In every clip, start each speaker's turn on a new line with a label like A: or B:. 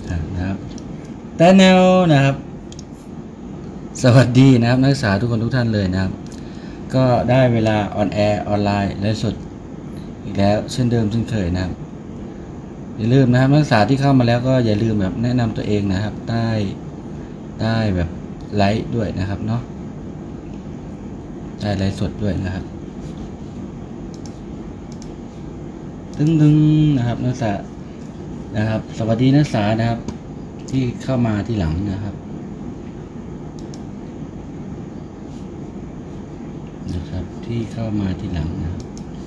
A: นะครับแต่แนวนะครับสวัสดีนะครับนักศึกษาทุกคนทุกท่านเลยนะครับก็ได้เวลาออนแอร์ออนไลน์และสดอีกแล้วเช่นเดิมเช่นเคยนะครับอย่าลืมนะครับนักศึกษาที่เข้ามาแล้วก็อย่าลืมแบบแนะนำตัวเองนะครับได้แบบไลฟ์ด้วยนะครับเนาะได้ไลฟ์สดด้วยนะครับตึ้งนะครับนักศึกษานะครับสวัสดีนักศึกษานะครับที่เข้ามาที่หลังนะครับที่เข้ามาที่หลังนะครับ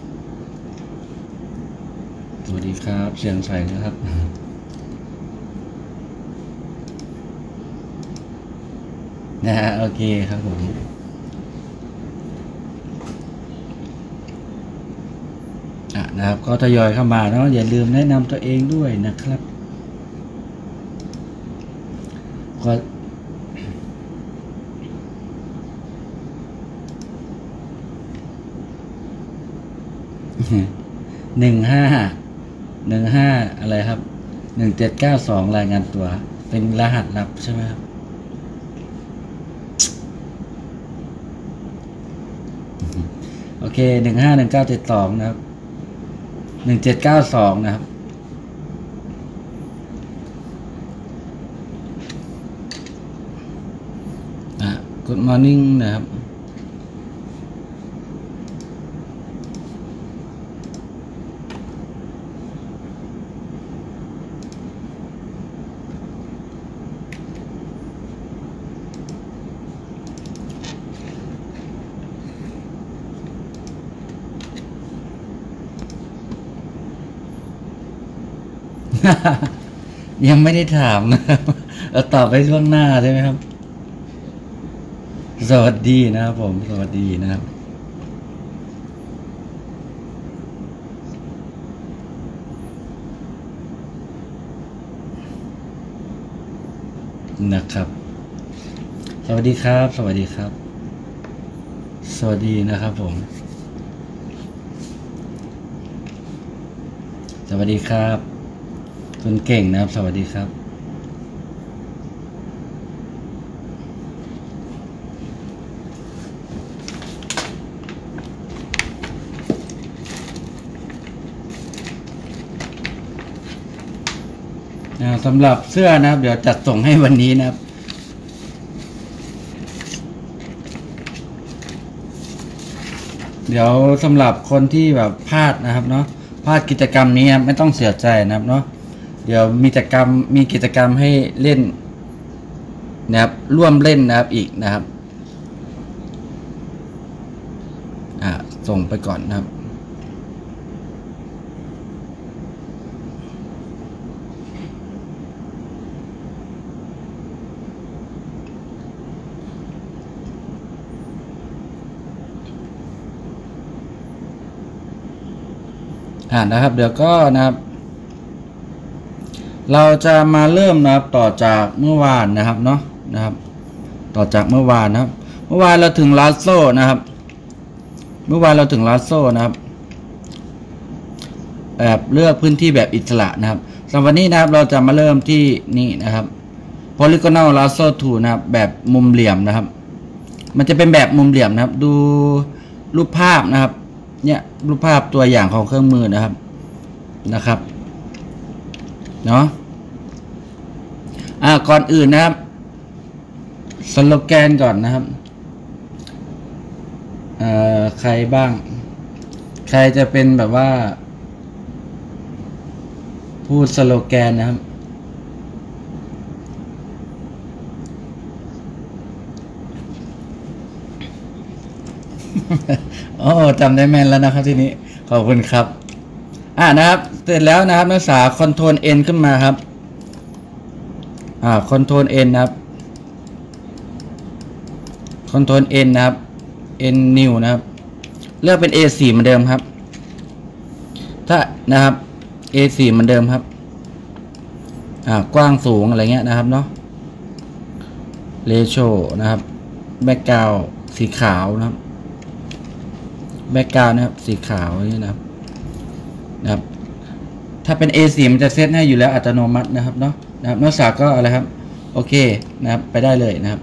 A: สวัสดีครับเสียงใสนะครับนะฮะโอเคครับผมนะครับก็ทยอยเข้ามาเนาะอย่าลืมแนะนำตัวเองด้วยนะครับก็15อะไรครับ1792รายงานตัวเป็นรหัสลับใช่ไหมครับโอเค151972นะครับ1792นะครับGood morning นะครับยังไม่ได้ถามนะครับเราตอบไปล่วงหน้าใช่ไหมครับสวัสดีนะครับผมสวัสดีนะครับสวัสดีครับสวัสดีครับสวัสดีนะครับผมสวัสดีครับคุณเก่งนะครับสวัสดีครับสำหรับเสื้อนะครับเดี๋ยวจัดส่งให้วันนี้นะครับเดี๋ยวสำหรับคนที่แบบพลาดนะครับเนาะพลาดกิจกรรมนี้ไม่ต้องเสียใจนะครับเนาะเดี๋ยวมีกิจกรรมให้เล่นนะครับร่วมเล่นนะครับอีกนะครับส่งไปก่อนนะครับนะครับเดี๋ยวก็นะครับเราจะมาเริ่มนะครับต่อจากเมื่อวานนะครับเนาะต่อจากเมื่อวานนะครับเมื่อวานเราถึงลาโซ่นะครับแบบเลือกพื้นที่แบบอิสระนะครับสำหรับวันนี้นะครับเราจะมาเริ่มที่นี่นะครับ polygonal lasso tool นะครับแบบมุมเหลี่ยมนะครับมันจะเป็นแบบมุมเหลี่ยมนะครับดูรูปภาพนะครับเนี่ยรูปภาพตัวอย่างของเครื่องมือนะครับเนาะก่อนอื่นนะครับสโลแกนก่อนนะครับใครบ้างใครจะเป็นแบบว่าพูดสโลแกนนะครับโอ้จำได้แม่นแล้วนะครับทีนี้ขอบคุณครับนะครับเสร็จแล้วนะครับนักศึกษาคอนโทรล N ขึ้นมาครับคอนโทรล N นะครับคอนโทรล N นะครับ N new นะครับเลือกเป็น A4 เหมือนเดิมครับถ้านะครับ A4 เหมือนเดิมครับกว้างสูงอะไรเงี้ยนะครับเนาะเรโชนะครับแบ็คกราวด์สีขาวนะครับแบ็คกราวด์นะครับสีขาวนี่นะครับถ้าเป็น A4 มันจะเซตให้อยู่แล้วอัตโนมัตินะครับเนาะนะครับนักศึกษาก็อะไรครับโอเคนะครับไปได้เลยนะครับ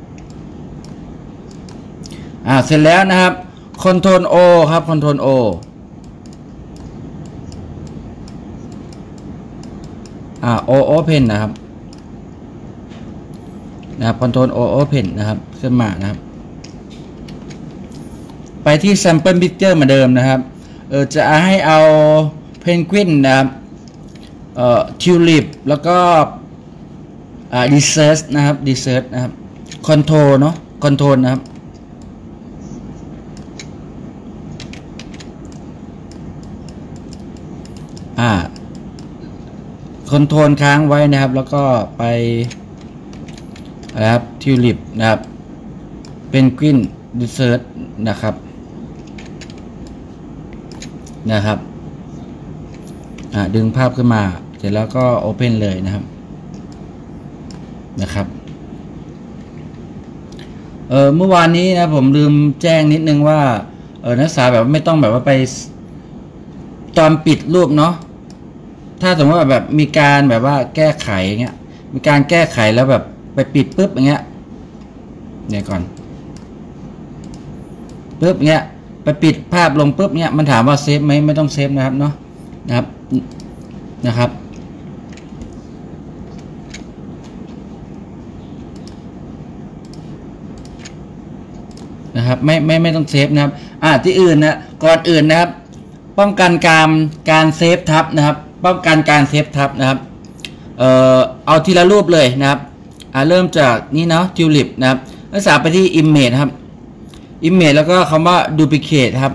A: เสร็จแล้วนะครับ Ctrl O ครับ Ctrl O Open นะครับCtrl O Open นะครับขึ้นมานะครับไปที่ Sample Picture เหมือนเดิมนะครับจะให้เอาเพนกวินนะครับทิวลิปแล้วก็Desert นะครับ Desert นะครับ Control เนาะ Control นะครับคอนโทรลค้างไว้นะครับแล้วก็ไปนะครับทิวลิปนะครับเป็นกวินดิเซอร์ตนะครับดึงภาพขึ้นมาเสร็จแล้วก็โอเพนเลยนะครับเมื่อวานนี้นะผมลืมแจ้งนิดนึงว่านักศึกษาแบบไม่ต้องแบบว่าไปตอนปิดรูปเนาะถ้าสมมติว่าแบบมีการแบบว่าแก้ไขอย่างเงี้ยมีการแก้ไขแล้วแบบไปปิดปุ๊บอย่างเงี้ยเนี่ยก่อนปุ๊บเงี้ยไปปิดภาพลงปุ๊บเงี้ยมันถามว่าเซฟไหมไม่ต้องเซฟนะครับเนาะนะครับไม่ต้องเซฟนะครับที่อื่นนะก่อนอื่นนะครับป้องกันการเซฟทับนะครับป้องกันการเซฟทับนะครับเอาทีละรูปเลยนะครับเริ่มจากนี่เนาะทิวลิปนะครับนักศึกษาไปที่ Image ครับ Image แล้วก็คำว่า Duplicate ครับ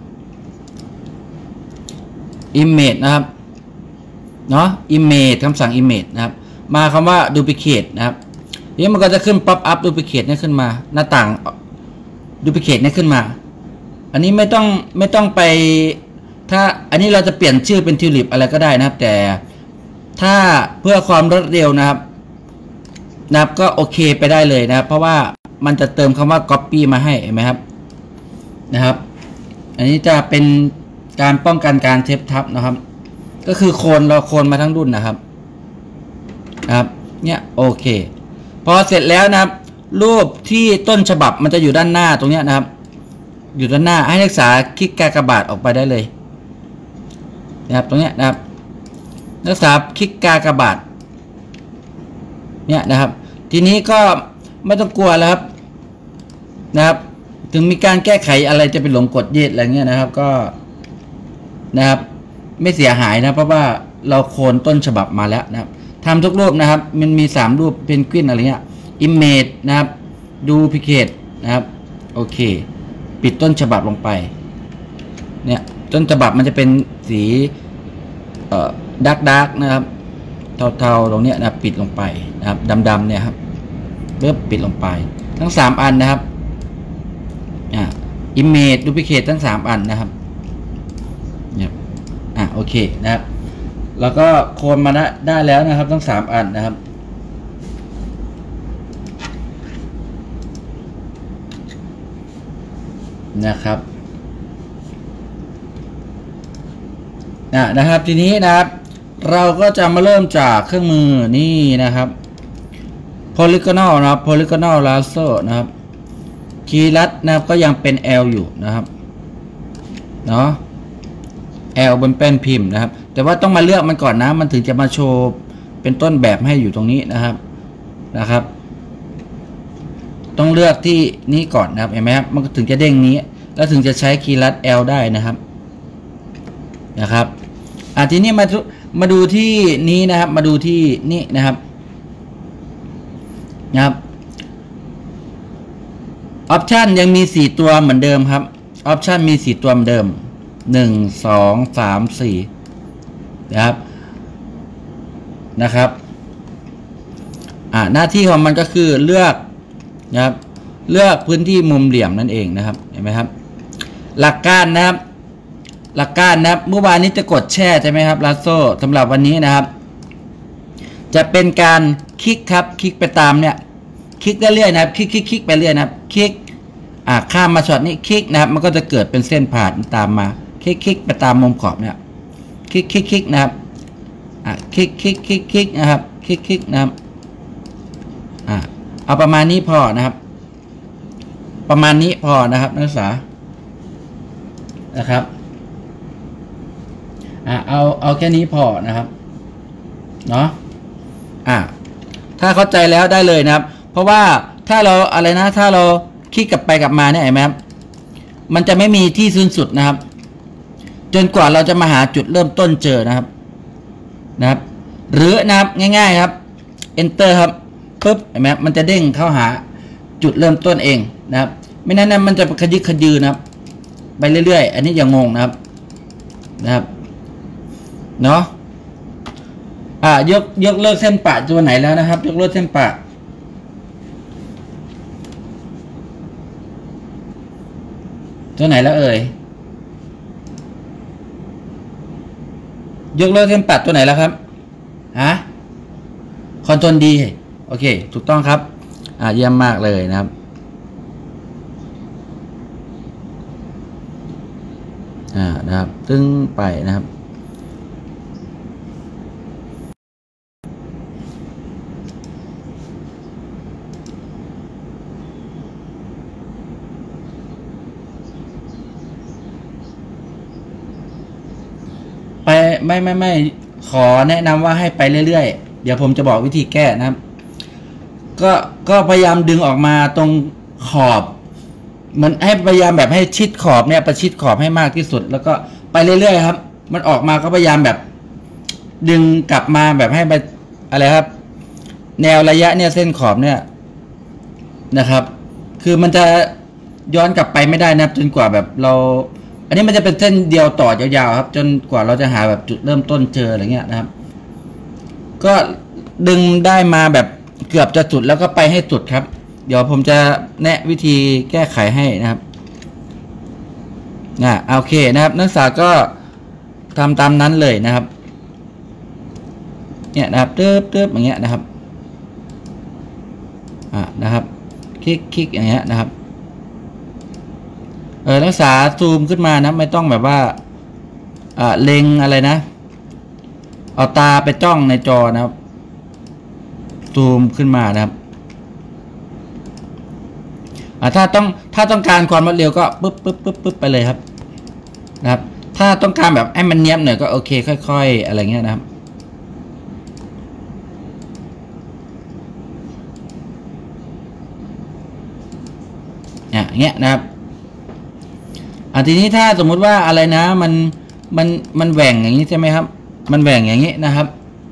A: Image นะครับเนาะ Image คำสั่ง Image นะครับมาคำว่า Duplicate นะครับนี่มันก็จะขึ้น Pop up Duplicate นี่ขึ้นมาหน้าต่าง Duplicate นี่ขึ้นมาอันนี้ไม่ต้องไปถ้าอันนี้เราจะเปลี่ยนชื่อเป็นทิวลิปอะไรก็ได้นะครับแต่ถ้าเพื่อความรวดเร็วนะครับก็โอเคไปได้เลยนะครับเพราะว่ามันจะเติมคำว่า copy มาให้เห็นไหมครับอันนี้จะเป็นการป้องกันการเทปทับนะครับก็คือเราโคนมาทั้งรุ่นนะครับเนี่ยโอเคพอเสร็จแล้วนะครับรูปที่ต้นฉบับมันจะอยู่ด้านหน้าตรงนี้นะครับอยู่ด้านหน้าให้นักศึกษาคลิกกากบาทออกไปได้เลยนะครับตรงนี้นะครับนักศึกษาคลิกกากบาทเนี่ยนะครับทีนี้ก็ไม่ต้องกลัวแล้วครับถึงมีการแก้ไขอะไรจะเป็นหลงกดเย็ดอะไรเงี้ยนะครับก็นะครับไม่เสียหายนะเพราะว่าเราโคนต้นฉบับมาแล้วนะครับทำทุกรูปนะครับมันมี3รูปเพนกวินอะไรเงี้ย Image นะครับ Duplicate นะครับโอเคปิดต้นฉบับลงไปเนี่ยต้นฉบับมันจะเป็นสีดาร์กนะครับเทาๆตรงนี้นะปิดลงไปนะครับดำๆเนี่ยครับเริ่มปิดลงไปทั้ง3อันนะครับImage Duplicate ทั้ง3อันนะครับเนี่ยโอเคนะครับแล้วก็โคนมาได้แล้วนะครับทั้ง3อันนะครับนะครับทีนี้นะครับเราก็จะมาเริ่มจากเครื่องมือนี่นะครับ Polygonal นะครับ Polygonal Lasso นะครับคีย์ลัดนะครับก็ยังเป็น L อยู่นะครับเนาะ L บนแป้นพิมพ์นะครับแต่ว่าต้องมาเลือกมันก่อนนะมันถึงจะมาโชว์เป็นต้นแบบให้อยู่ตรงนี้นะครับต้องเลือกที่นี้ก่อนนะครับเห็นไหมครับมันถึงจะเด้งนี้แล้วถึงจะใช้คีย์ลัด L ได้นะครับทีนี้มาดูที่นี้นะครับมาดูที่นี่นะครับออปชันยังมี4ตัวเหมือนเดิมครับออปชันมี4ตัวเหมือนเดิม1 2 3 4นะครับหน้าที่ของมันก็คือเลือกนะครับเลือกพื้นที่มุมเหลี่ยมนั่นเองนะครับเห็นไหมครับหลักการนะครับเมื่อวานนี้จะกดแช่ใช่ไหมครับลาโซ่สำหรับวันนี้นะครับจะเป็นการคลิกครับคลิกไปตามเนี่ยคลิกได้เรื่อยนะครับคลิกไปเรื่อยนะครับคลิกข้ามมาช็อตนี้คลิกนะครับมันก็จะเกิดเป็นเส้นผ่านตามมาคลิกไปตามมุมขอบเนี่ยคลิกนะครับคลิกนะครับคลิกนะครับเอาประมาณนี้พอนะครับประมาณนี้พอนะครับนักศึกษานะครับเอาแค่นี้พอนะครับเนาะถ้าเข้าใจแล้วได้เลยนะครับเพราะว่าถ้าเราอะไรนะถ้าเราคลิกกลับไปกลับมาเนี่ยเห็นไหมครับมันจะไม่มีที่สิ้นสุดนะครับจนกว่าเราจะมาหาจุดเริ่มต้นเจอนะครับหรือนะครับง่ายๆครับ enter ครับปุ๊บเห็นไหมมันจะเด้งเข้าหาจุดเริ่มต้นเองนะครับไม่นั้นนะมันจะขยิกขยือนะครับไปเรื่อยๆอันนี้อย่างงงนะครับเนาะยกเลิกเส้นปะตัวไหนแล้วนะครับยกเลิกเส้นปะตัวไหนแล้วเอ่ยยกเลิกเส้นปะตัวไหนแล้วครับคอนโทรลดีโอเคถูกต้องครับเยี่ยมมากเลยนะครับนะครับตึ้งไปนะครับไปไม่ขอแนะนำว่าให้ไปเรื่อยๆเดี๋ยวผมจะบอกวิธีแก้นะครับก็พยายามดึงออกมาตรงขอบมันให้พยายามแบบให้ชิดขอบเนี่ยประชิดขอบให้มากที่สุดแล้วก็ไปเรื่อยๆครับมันออกมาก็พยายามแบบดึงกลับมาแบบให้ไปอะไรครับแนวระยะเนี่ยเส้นขอบเนี่ยนะครับคือมันจะย้อนกลับไปไม่ได้นะจนกว่าแบบเราอันนี้มันจะเป็นเส้นเดียวต่อยาวๆครับจนกว่าเราจะหาแบบจุดเริ่มต้นเจออะไรเงี้ยนะครับก็ดึงได้มาแบบเกือบจะสุดแล้วก็ไปให้สุดครับเดี๋ยวผมจะแนะวิธีแก้ไขให้นะครับโอเคนะครับนักศึกษาก็ทำตามนั้นเลยนะครับเนี่ยนะครับเติบอย่างเงี้ยนะครับนะครับคลิกอย่างเงี้ยนะครับนักศึกษาซูมขึ้นมานะไม่ต้องแบบว่าเล็งอะไรนะเอาตาไปจ้องในจอนะครับซูมขึ้นมานะครับถ้าต้องการความรวดเร็วก็ปึ๊บไปเลยครับนะครับถ้าต้องการแบบให้มันเนียบหน่อยก็โอเคค่อยๆอะไรเงี้ยนะครับอย่างเงี้ยนะครับทีนี้ถ้าสมมุติว่าอะไรนะมันแหว่งอย่างนี้ใช่ไหมครับมันแหว่งอย่างนี้นะครับ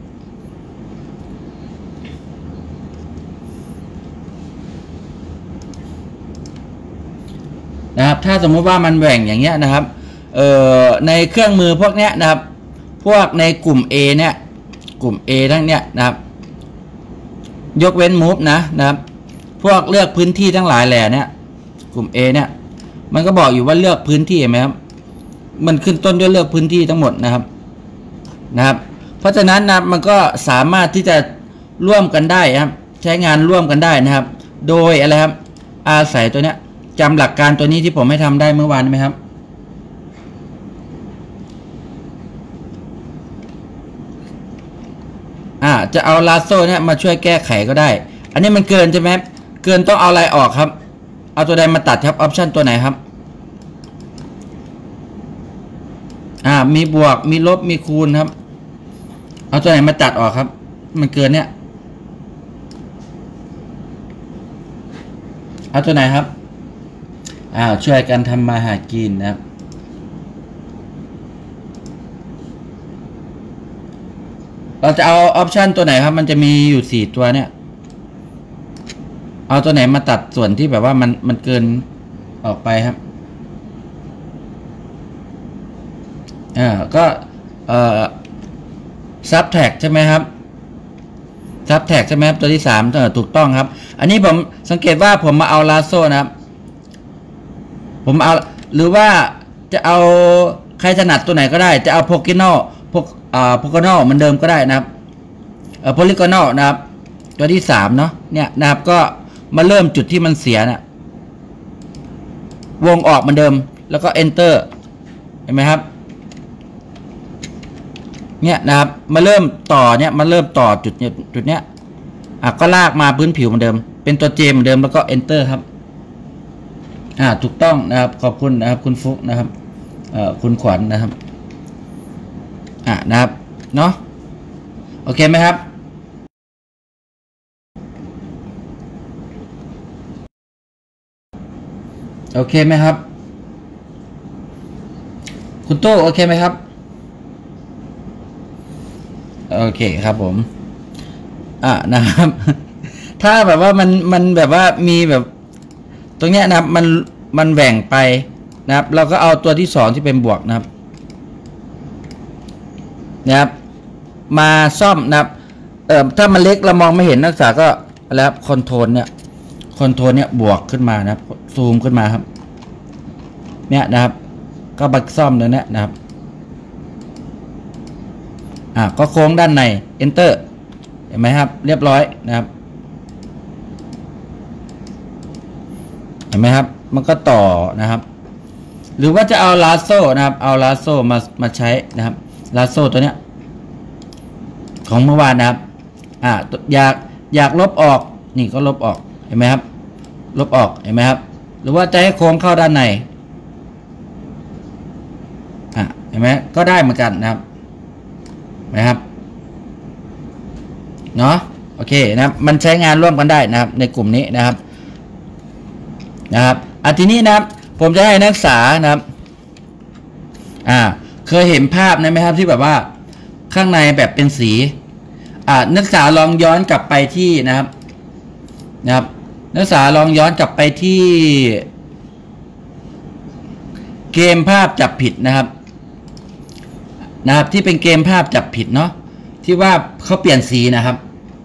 A: ถ้าสมมุติว่ามันแหว่งอย่างเงี้ยนะครับในเครื่องมือพวกเนี้ยนะครับพวกในกลุ่ม A เนี่ยกลุ่ม A ทั้งเนี้ยนะครับยกเว้น move นะครับพวกเลือกพื้นที่ทั้งหลายแหล่เนี่ยกลุ่ม A เนี่ยมันก็บอกอยู่ว่าเลือกพื้นที่เห็นไหมครับมันขึ้นต้นด้วยเลือกพื้นที่ทั้งหมดนะครับเพราะฉะนั้นนะมันก็สามารถที่จะร่วมกันได้ครับใช้งานร่วมกันได้นะครับโดยอะไรครับอาศัยตัวเนี้ยจำหลักการตัวนี้ที่ผมให้ทำได้เมื่อวานไหมครับจะเอาลาโซ่เนี่ยมาช่วยแก้ไขก็ได้อันนี้มันเกินใช่ไหมเกินต้องเอาอะไรออกครับเอาตัวใดมาตัดครับออปชันตัวไหนครับมีบวกมีลบมีคูณครับเอาตัวไหนมาตัดออกครับมันเกินเนี่ยเอาตัวไหนครับช่วยกันทำมาหากินนะครับเราจะเอาออปชันตัวไหนครับมันจะมีอยู่4ตัวเนี่ยเอาตัวไหนมาตัดส่วนที่แบบว่ามันเกินออกไปครับก็ซับแท็กใช่ไหมครับซับแท็กใช่ไหมครับตัวที่3ถูกต้องครับอันนี้ผมสังเกตว่าผมมาเอาลาโซ่นะครับผมเอาหรือว่าจะเอาใครถนัดตัวไหนก็ได้จะเอาโพลิกอนโพลิกอนเหมือนเดิมก็ได้นะครับโพลิกอนนะครับตัวที่3เนาะเนี่ยนะครับก็มาเริ่มจุดที่มันเสียนะวงออกเหมือนเดิมแล้วก็ enter เห็นไหมครับเนี่ยนะครับมาเริ่มต่อเนี่ยมาเริ่มต่อจุดเนี้ยก็ลากมาพื้นผิวเหมือนเดิมเป็นตัว J เหมือนเดิมแล้วก็ Enter ครับถูกต้องนะครับขอบคุณนะครับคุณฟุกนะครับคุณขวัญนะครับนะครับเนาะโอเคไหมครับโอเคไหมครับคุณโต้โอเคไหมครับโอเคครับผมนะครับถ้าแบบว่ามันแบบว่ามีแบบตรงเนี้ยนะครับมันแหว่งไปนะครับเราก็เอาตัวที่สองที่เป็นบวกนะครับมาซ่อมนะครับถ้ามันเล็กเรามองไม่เห็นนักศึกษาก็แล้วคอนโทรลเนี่ยบวกขึ้นมานะครับซูมขึ้นมาครับเนี่ยนะครับก็บักซ่อมเลยนะครับก็โค้งด้านใน Enter เห็นไหมครับเรียบร้อยนะครับเห็นไหมครับมันก็ต่อนะครับหรือว่าจะเอาลาโซ่นะครับเอาลาโซ่มาใช้นะครับลาโซ่ตัวเนี้ยของเมื่อวานนะครับอยากลบออกนี่ก็ลบออกเห็นไหมครับลบออกเห็นไหมครับหรือว่าจะให้โค้งเข้าด้านในเห็นไหมก็ได้เหมือนกันนะครับนะครับเนาะโอเคนะครับมันใช้งานร่วมกันได้นะครับในกลุ่มนี้นะครับทีนี้นะครับผมจะให้นักศึกษานะครับเคยเห็นภาพไหมครับที่แบบว่าข้างในแบบเป็นสีนักศึกษาลองย้อนกลับไปที่นะครับนักศึกษาลองย้อนกลับไปที่เกมภาพจับผิดนะครับที่เป็นเกมภาพจับผิดเนาะที่ว่าเขาเปลี่ยนสีนะครับ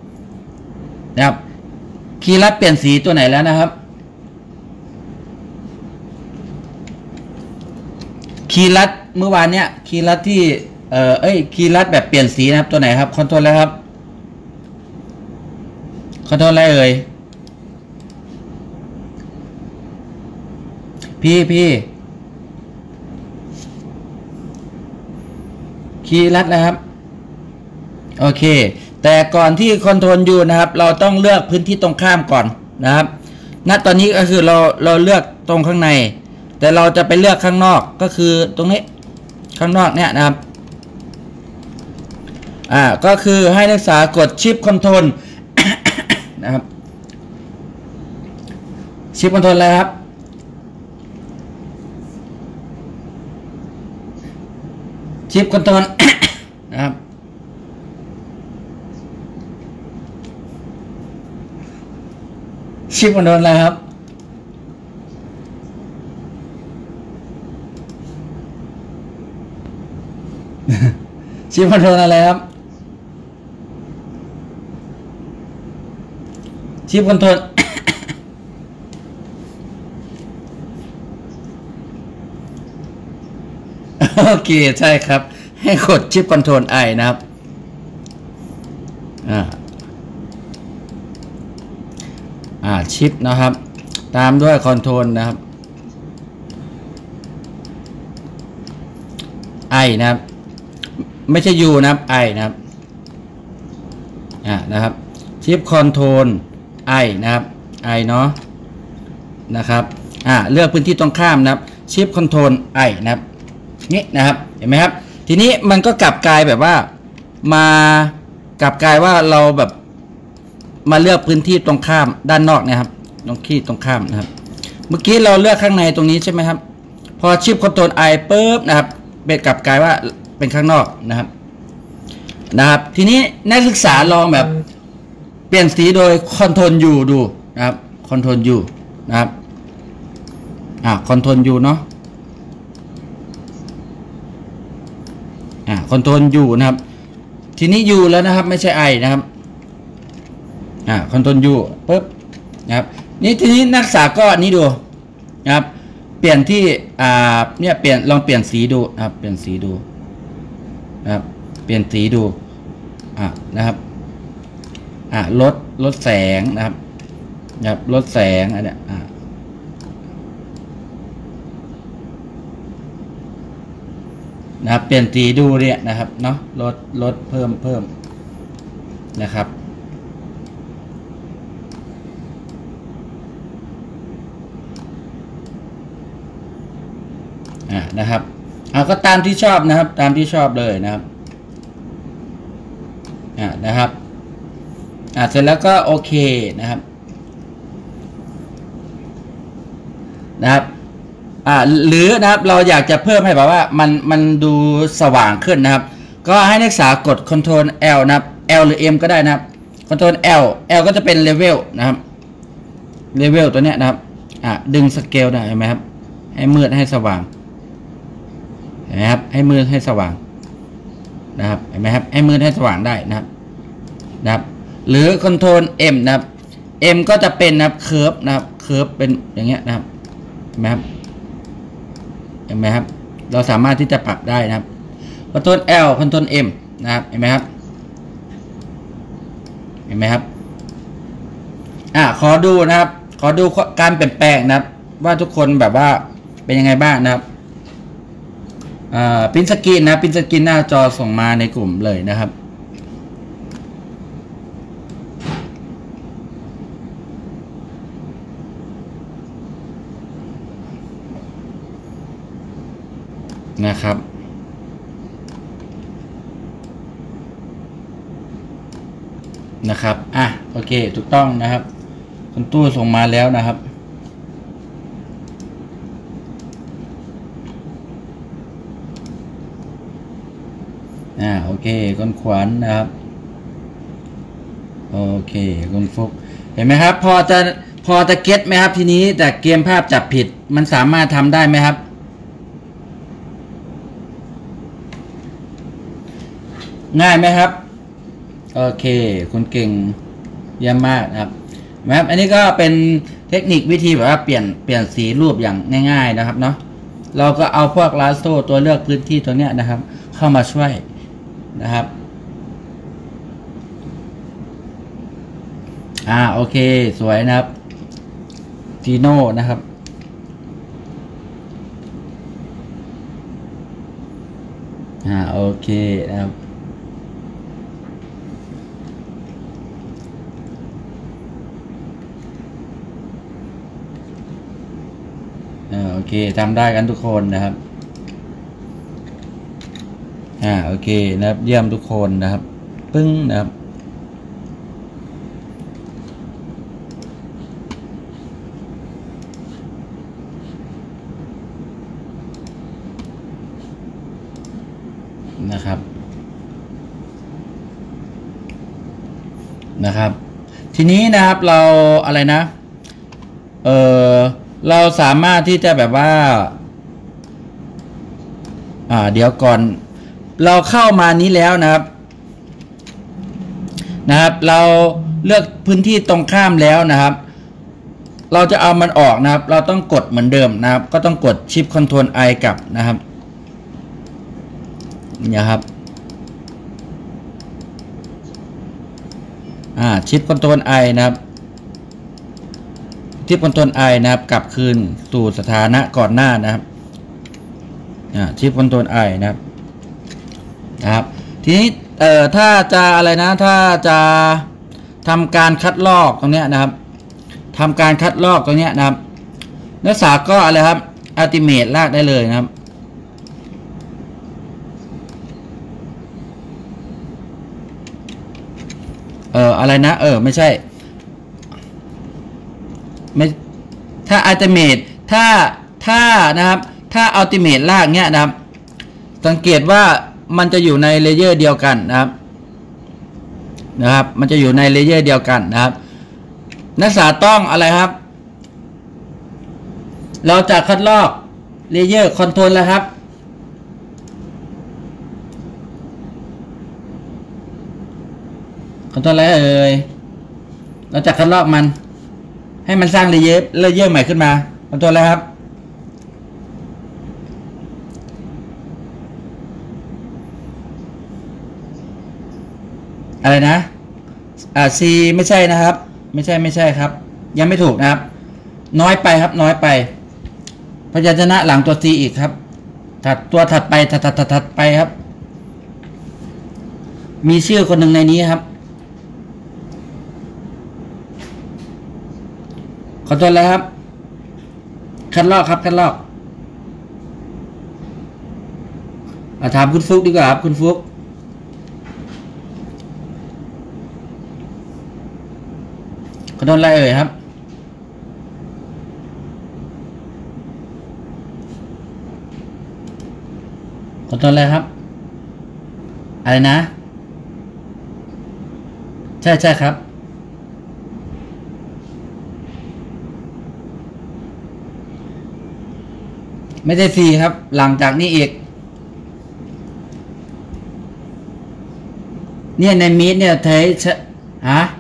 A: คีย์ลัดเปลี่ยนสีตัวไหนแล้วนะครับคีย์ลัดเมื่อวานเนี้ยคีย์ลัดที่คีย์ลัดแบบเปลี่ยนสีนะครับตัวไหนครับคอนโทรลแล้วครับคอนโทรลอะไรเอ่ยพี่คีย์ลัดนะครับโอเคแต่ก่อนที่คอนโทรลยูนะครับเราต้องเลือกพื้นที่ตรงข้ามก่อนนะครับณตอนนี้ก็คือเราเลือกตรงข้างในแต่เราจะไปเลือกข้างนอกก็คือตรงนี้ข้างนอกเนี่ยนะครับก็คือให้นักศึกษากดชิปคอนโทรล นะครับชิปคอนโทรลอะไรครับชิปคอนโทรล นะครับชิปคอนโทรลอะไรครับชิปคอนโทรลอะไรครับชิปคอนโทรล โอเคใช่ครับให้กดชิปคอนโทรล I นะครับชิปนะครับตามด้วยคอนโทรลนะครับ I นะครับไม่ใช่ U นะครับ I นะครับนะครับชิปคอนโทรล I นะครับ I เนาะนะครับเลือกพื้นที่ตรงข้ามนะครับชิปคอนโทรล I นะครับนี่นะครับเห็นไหมครับทีนี้มันก็กลับกลายแบบว่ามากลับกลายว่าเราแบบมาเลือกพื้นที่ตรงข้ามด้านนอกนะครับตรงที่ตรงข้ามนะครับเมื่อกี้เราเลือกข้างในตรงนี้ใช่ไหมครับพอชิปคอนโทรล I ปุ๊บนะครับเป็นกลับกลายว่าเป็นข้างนอกนะครับทีนี้นักศึกษาลองแบบเปลี่ยนสีโดยคอนโทรล U ดูนะครับคอนโทรล U นะครับคอนโทรล U เนาะคอนโทรล U นะครับทีนี้ U แล้วนะครับไม่ใช่ I นะครับคอนโทรล U ปุ๊บนะครับนี่ทีนี้นักศึกษาก็นี่ดูนะครับเปลี่ยนที่เนี่ยลองเปลี่ยนสีดูนะครับเปลี่ยนสีดูนะครับเปลี่ยนสีดูนะครับลดแสงนะครับลดแสงอันเนี้ยนะครับเปลี่ยนสีดูเนี่ยนะครับเนาะลดเพิ่มนะครับนะครับก็ตามที่ชอบนะครับตามที่ชอบเลยนะครับนะครับเสร็จแล้วก็โอเคนะครับหรือนะครับเราอยากจะเพิ่มให้แบบว่ามันดูสว่างขึ้นนะครับก็ให้นักศึกษากด Ctrl L นะครับ L หรือ M ก็ได้นะครับ Ctrl L ก็จะเป็นเลเวลนะครับเลเวลตัวเนี้ยนะครับดึงสเกลได้เห็นไหมครับให้มืดให้สว่างเห็นไหมครับให้มืดให้สว่างนะครับเห็นไหมครับให้มืดให้สว่างได้นะครับหรือ Ctrl M นะครับ M ก็จะเป็นนะครับเคิร์ฟนะครับเคิร์ฟเป็นอย่างเงี้ยนะครับเห็นไหมครับเห็นไหมครับเราสามารถที่จะปรับได้นะครับ Ctrl L Ctrl M นะครับเห็นไหมครับเห็นไหมครับขอดูนะครับขอดูการเปลี่ยนแปลงนะครับว่าทุกคนแบบว่าเป็นยังไงบ้างนะครับพิมพ์สกรีนนะพิมพ์สกรีนหน้าจอส่งมาในกลุ่มเลยนะครับนะครับโอเคถูกต้องนะครับคุณตู้ส่งมาแล้วนะครับโอเคคุณขวัญนะครับโอเคคุณฟุกเห็นไหมครับพอจะเก็ตไหมครับทีนี้แต่เกมภาพจับผิดมันสามารถทำได้ไหมครับง่ายไหมครับโอเคคุณเก่งเยี่ยมมากนะครับอันนี้ก็เป็นเทคนิควิธีแบบว่าเปลี่ยนสีรูปอย่างง่ายๆนะครับเนาะเราก็เอาพวกลาโซ่ตัวเลือกพื้นที่ตัวเนี้ยนะครับเข้ามาช่วยนะครับโอเคสวยนะครับทีโน่นะครับโอเคนะครับโอเคทำได้กันทุกคนนะครับโอเคนะครับเยี่ยมทุกคนนะครับปึ้งนะครับนะครับทีนี้นะครับเราอะไรนะเราสามารถที่จะแบบว่าเดี๋ยวก่อนเราเข้ามานี้แล้วนะครับเราเลือกพื้นที่ตรงข้ามแล้วนะครับเราจะเอามันออกนะครับเราต้องกดเหมือนเดิมนะครับก็ต้องกดชิป Ctrl I กลับนะครับนี่ครับชิป Ctrl I นะครับชิป Ctrl I นะครับกลับคืนสู่สถานะก่อนหน้านะครับชิป Ctrl I นะครับทีนี้ถ้าจะอะไรนะถ้าจะทำการคัดลอกตรงเนี้ยนะครับทำการคัดลอกตรงเนี้ยนะครับนักศึกษาก็อะไรครับอัลติเมทลากได้เลยนะครับอะไรนะไม่ใช่ไม่ถ้าอัลติเมทถ้านะครับถ้าอัลติเมทลากเนี้ยนะครับสังเกตว่ามันจะอยู่ในเลเยอร์เดียวกันนะครับมันจะอยู่ในเลเยอร์เดียวกันนะครับนักศึกษาต้องอะไรครับเราจะคัดลอกเลเยอร์คอนโทรลแล้วครับคอนโทรลอะไรเราจะคัดลอกมันให้มันสร้างเลเยอร์ใหม่ขึ้นมาคอนโทรลแล้วครับอะไรนะC ไม่ใช่นะครับไม่ใช่ครับยังไม่ถูกนะครับน้อยไปครับน้อยไปพยัญชนะหลังตัว C อีกครับตัวถัดไปถัดไปครับ มีชื่อคนหนึ่งในนี้ครับขอโทษแล้วครับคัดลอกครับคัดลอกถามคุณฟุกดีกว่าครับคุณฟุกขอโทษอะไรเอ่ยครับขอโทษอะไรครับอะไรนะใช่ครับไม่ได้ฟรีครับหลังจากนี้อีกเนี่ยในมีดเนี่ยเทสฮะ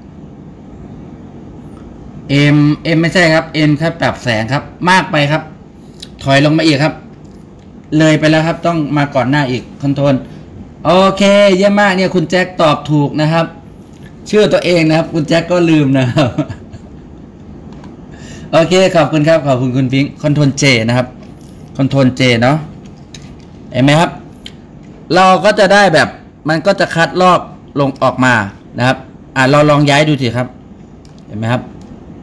A: เอ็มไม่ใช่ครับเอ็มครับปรับแสงครับมากไปครับถอยลงมาอีกครับเลยไปแล้วครับต้องมาก่อนหน้าอีกคอนโทรลโอเคเยี่ยมมากเนี่ยคุณแจ็คตอบถูกนะครับชื่อตัวเองนะครับคุณแจ็คก็ลืมนะครับโอเคขอบคุณครับขอบคุณคุณพิงค์คอนโทรลเจนะครับคอนโทรลเจเนาะเห็นไหมครับเราก็จะได้แบบมันก็จะคัดลอกลงออกมานะครับเราลองย้ายดูสิครับเห็นไหมครับ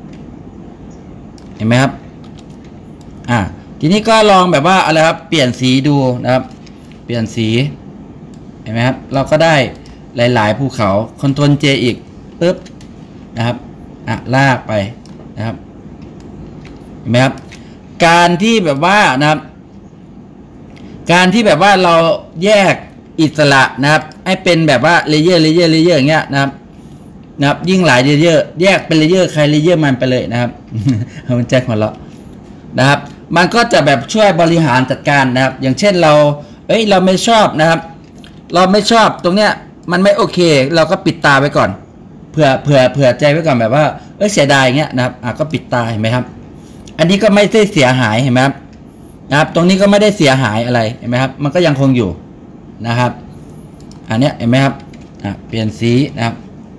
A: เห็นไหมครับทีนี้ก็ลองแบบว่าอะไรครับเปลี่ยนสีดูนะครับเปลี่ยนสีเห็นไหมครับเราก็ได้หลายๆภูเขาคอนโทรลเจอีกปึ๊บนะครับลากไปนะครับเห็นไหมครับการที่แบบว่านะครับการที่แบบว่าเราแยกอิสระนะครับให้เป็นแบบว่าเลเยอร์อย่างเงี้ยนะครับยิ่งหลายเลเยอร์แยกเป็นเลเยอร์ใครเลเยอร์มันไปเลยนะครับมันแจ็คหัวเราะนะครับมันก็จะแบบช่วยบริหารจัดการนะครับอย่างเช่นเราไม่ชอบนะครับเราไม่ชอบตรงเนี้ยมันไม่โอเคเราก็ปิดตาไว้ก่อนเผื่อใจไว้ก่อนแบบว่าเสียดายอย่างเงี้ยนะครับก็ปิดตาเห็นไหมครับอันนี้ก็ไม่ได้เสียหายเห็นไหมครับตรงนี้ก็ไม่ได้เสียหายอะไรเห็นไหมครับมันก็ยังคงอยู่นะครับอันเนี้ยเห็นไหมครับเปลี่ยนสีนะครับ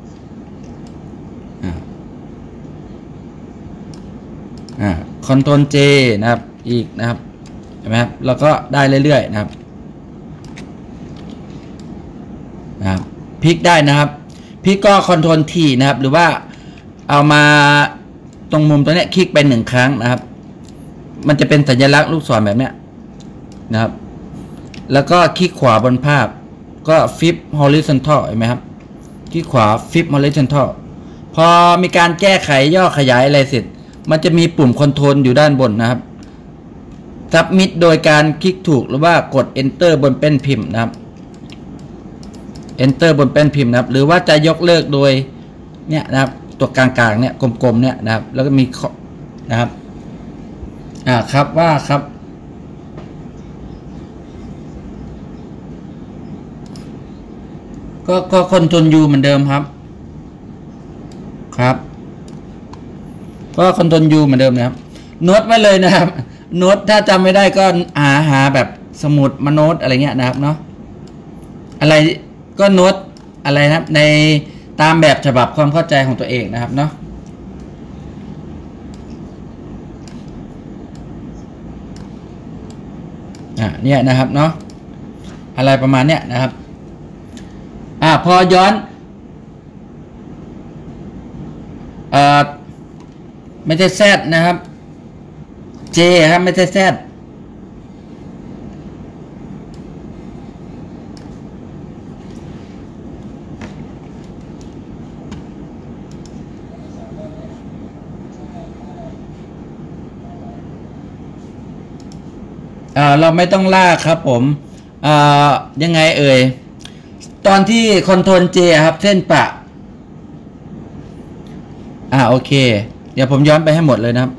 A: คอนโทรลเจนะครับอีกนะครับเห็นไหมครับเราก็ได้เรื่อยๆนะครับพลิกได้นะครับพลิกก็คอนโทรลทีนะครับหรือว่าเอามาตรงมุมตรงนี้คลิกไป1 ครั้งนะครับมันจะเป็นสัญลักษณ์ลูกศรแบบเนี้ยนะครับแล้วก็คลิกขวาบนภาพก็ฟิปฮอริซอนทัลเห็นไหมครับคลิกขวาฟิปฮอริซอนทัลพอมีการแก้ไขย่อขยายอะไรเสร็จมันจะมีปุ่มคอนโทรลอยู่ด้านบนนะครับซับมิดโดยการคลิกถูกหรือว่ากด Enter บนแป้นพิมพ์นะครับ Enter บนแป้นพิมพ์นะครับหรือว่าจะยกเลิกโดยเนี่ยนะครับตัวกลางๆเนี่ยกลมๆเนี่ยนะครับแล้วก็มีนะครับครับว่าครับก็คอนโทรล U เหมือนเดิมครับก็คอนโทรล U เหมือนเดิมนะครับโน้ตไว้เลยนะครับโน้ตถ้าจำไม่ได้ก็หาแบบสมุดมาโน้ตอะไรเงี้ยนะครับเนาะอะไรก็โน้ตอะไรนะครับในตามแบบฉบับความเข้าใจของตัวเองนะครับเนาะเนี่ยนะครับเนาะอะไรประมาณเนี้ยนะครับพอย้อนไม่ใช่แซดนะครับเจครับไม่ใช่แซดเราไม่ต้องลากครับผมยังไงเอ่ยตอนที่คอนโทรลเจครับเส้นปะโอเคเดี๋ยวผมย้อนไปให้หมดเลยนะครับ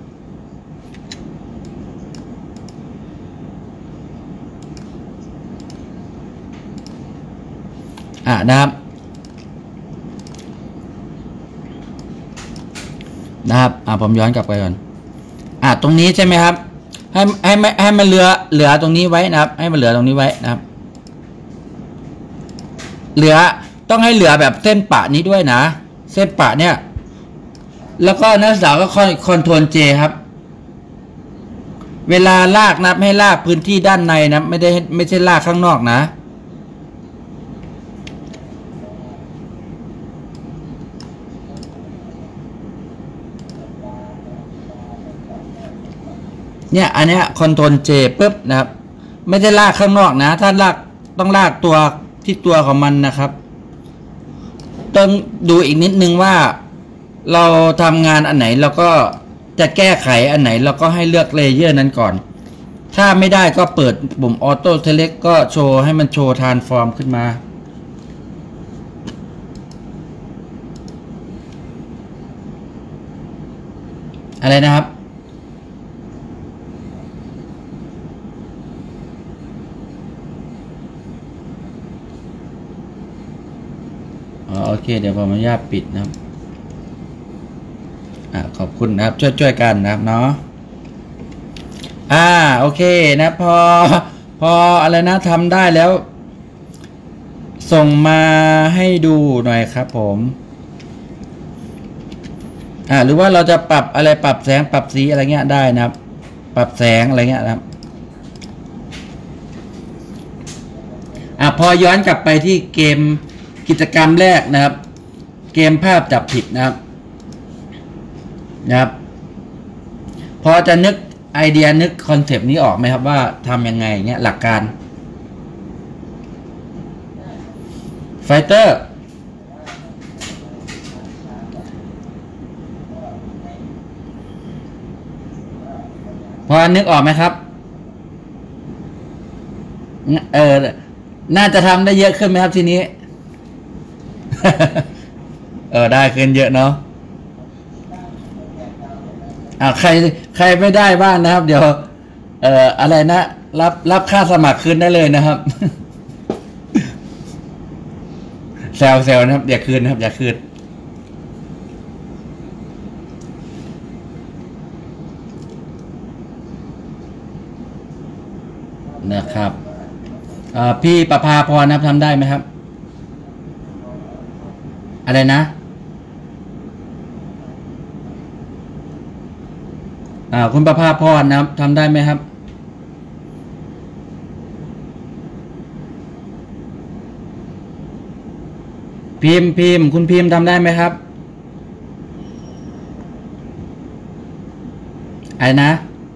A: นะครับผมย้อนกลับไปก่อนตรงนี้ใช่ไหมครับให้มันเหลือตรงนี้ไว้นะครับให้มันเหลือตรงนี้ไว้นะครับต้องให้เหลือแบบเส้นปะนี้ด้วยนะเส้นปะเนี่ยแล้วก็นักศึกษาก็คอนโทรลเจครับเวลาลากนะให้ลากพื้นที่ด้านในนะไม่ใช่ลากข้างนอกนะเนี่ยอันเนี้ยคอนโทรล J ปุ๊บนะครับไม่ได้ลากข้างนอกนะถ้าลากต้องลากตัวที่ตัวของมันนะครับต้องดูอีกนิดนึงว่าเราทำงานอันไหนเราก็จะแก้ไขอันไหนเราก็ให้เลือกเลเยอร์นั้นก่อนถ้าไม่ได้ก็เปิดปุ่มออโต้เทเลกก็โชว์ให้มันโชว์ทรานส์ฟอร์มขึ้นมาอะไรนะครับโอเคเดี๋ยวผมอนุญาตปิดนะครับขอบคุณนะครับช่วยกันนะครับเนาะโอเคนะพออะไรนะทำได้แล้วส่งมาให้ดูหน่อยครับผมหรือว่าเราจะปรับอะไรปรับแสงปรับสีอะไรเงี้ยได้นะครับปรับแสงอะไรเงี้ยนะครับพอย้อนกลับไปที่เกมกิจกรรมแรกนะครับเกมภาพจับผิดนะครับพอจะนึกไอเดียนึกคอนเซปต์นี้ออกไหมครับว่าทำยังไงเงี้ยหลักการไฟเตอร์พอนึกออกไหมครับน่าจะทำได้เยอะขึ้นไหมครับทีนี้ ได้ขึ้นเยอะเนาะใครไม่ได้บ้างนะครับเดี๋ยวอะไรนะรับค่าสมัครคืนได้เลยนะครับ แซวนะครับอย่าคืนนะครับอย่าคืนนะครับพี่ประภาพรนะครับทำได้ไหมครับอะไรนะคุณประภาพรนะครับทำได้ไหมครับพิมพ์คุณพิมพ์ทำได้ไหมครับไอ้นะ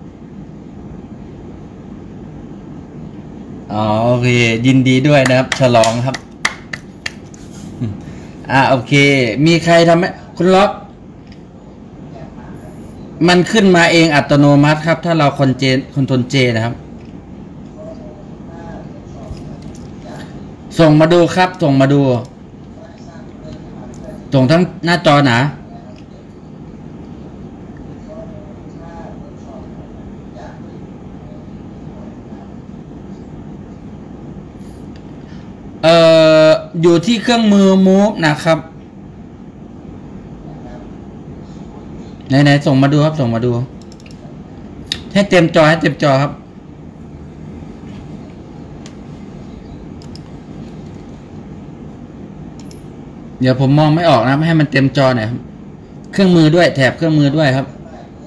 A: โอเคยินดีด้วยนะครับฉลองครับโอเคมีใครทำไหมคุณล็อกมันขึ้นมาเองอัตโนมัติครับถ้าเราคอนโทรล J นะครับส่งมาดูครับส่งมาดูส่งทั้งหน้าจอนะอยู่ที่เครื่องมือ Move นะครับไหนส่งมาดูครับส่งมาดูให้เต็มจอครับเดี๋ยวผมมองไม่ออกนะให้มันเต็มจอหน่อยครับเครื่องมือด้วยแถบเครื่องมือด้วยครับ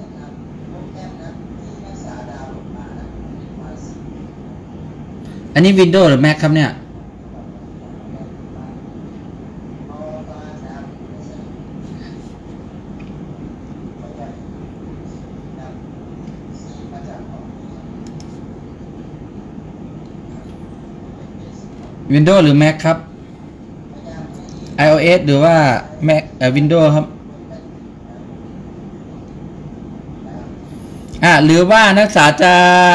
A: อันนี้ Windows หรือ Mac ครับเนี่ยWindows หรือ Mac ครับ iOS หรือว่า Mac Windows ครับหรือว่านักศึกษาจะ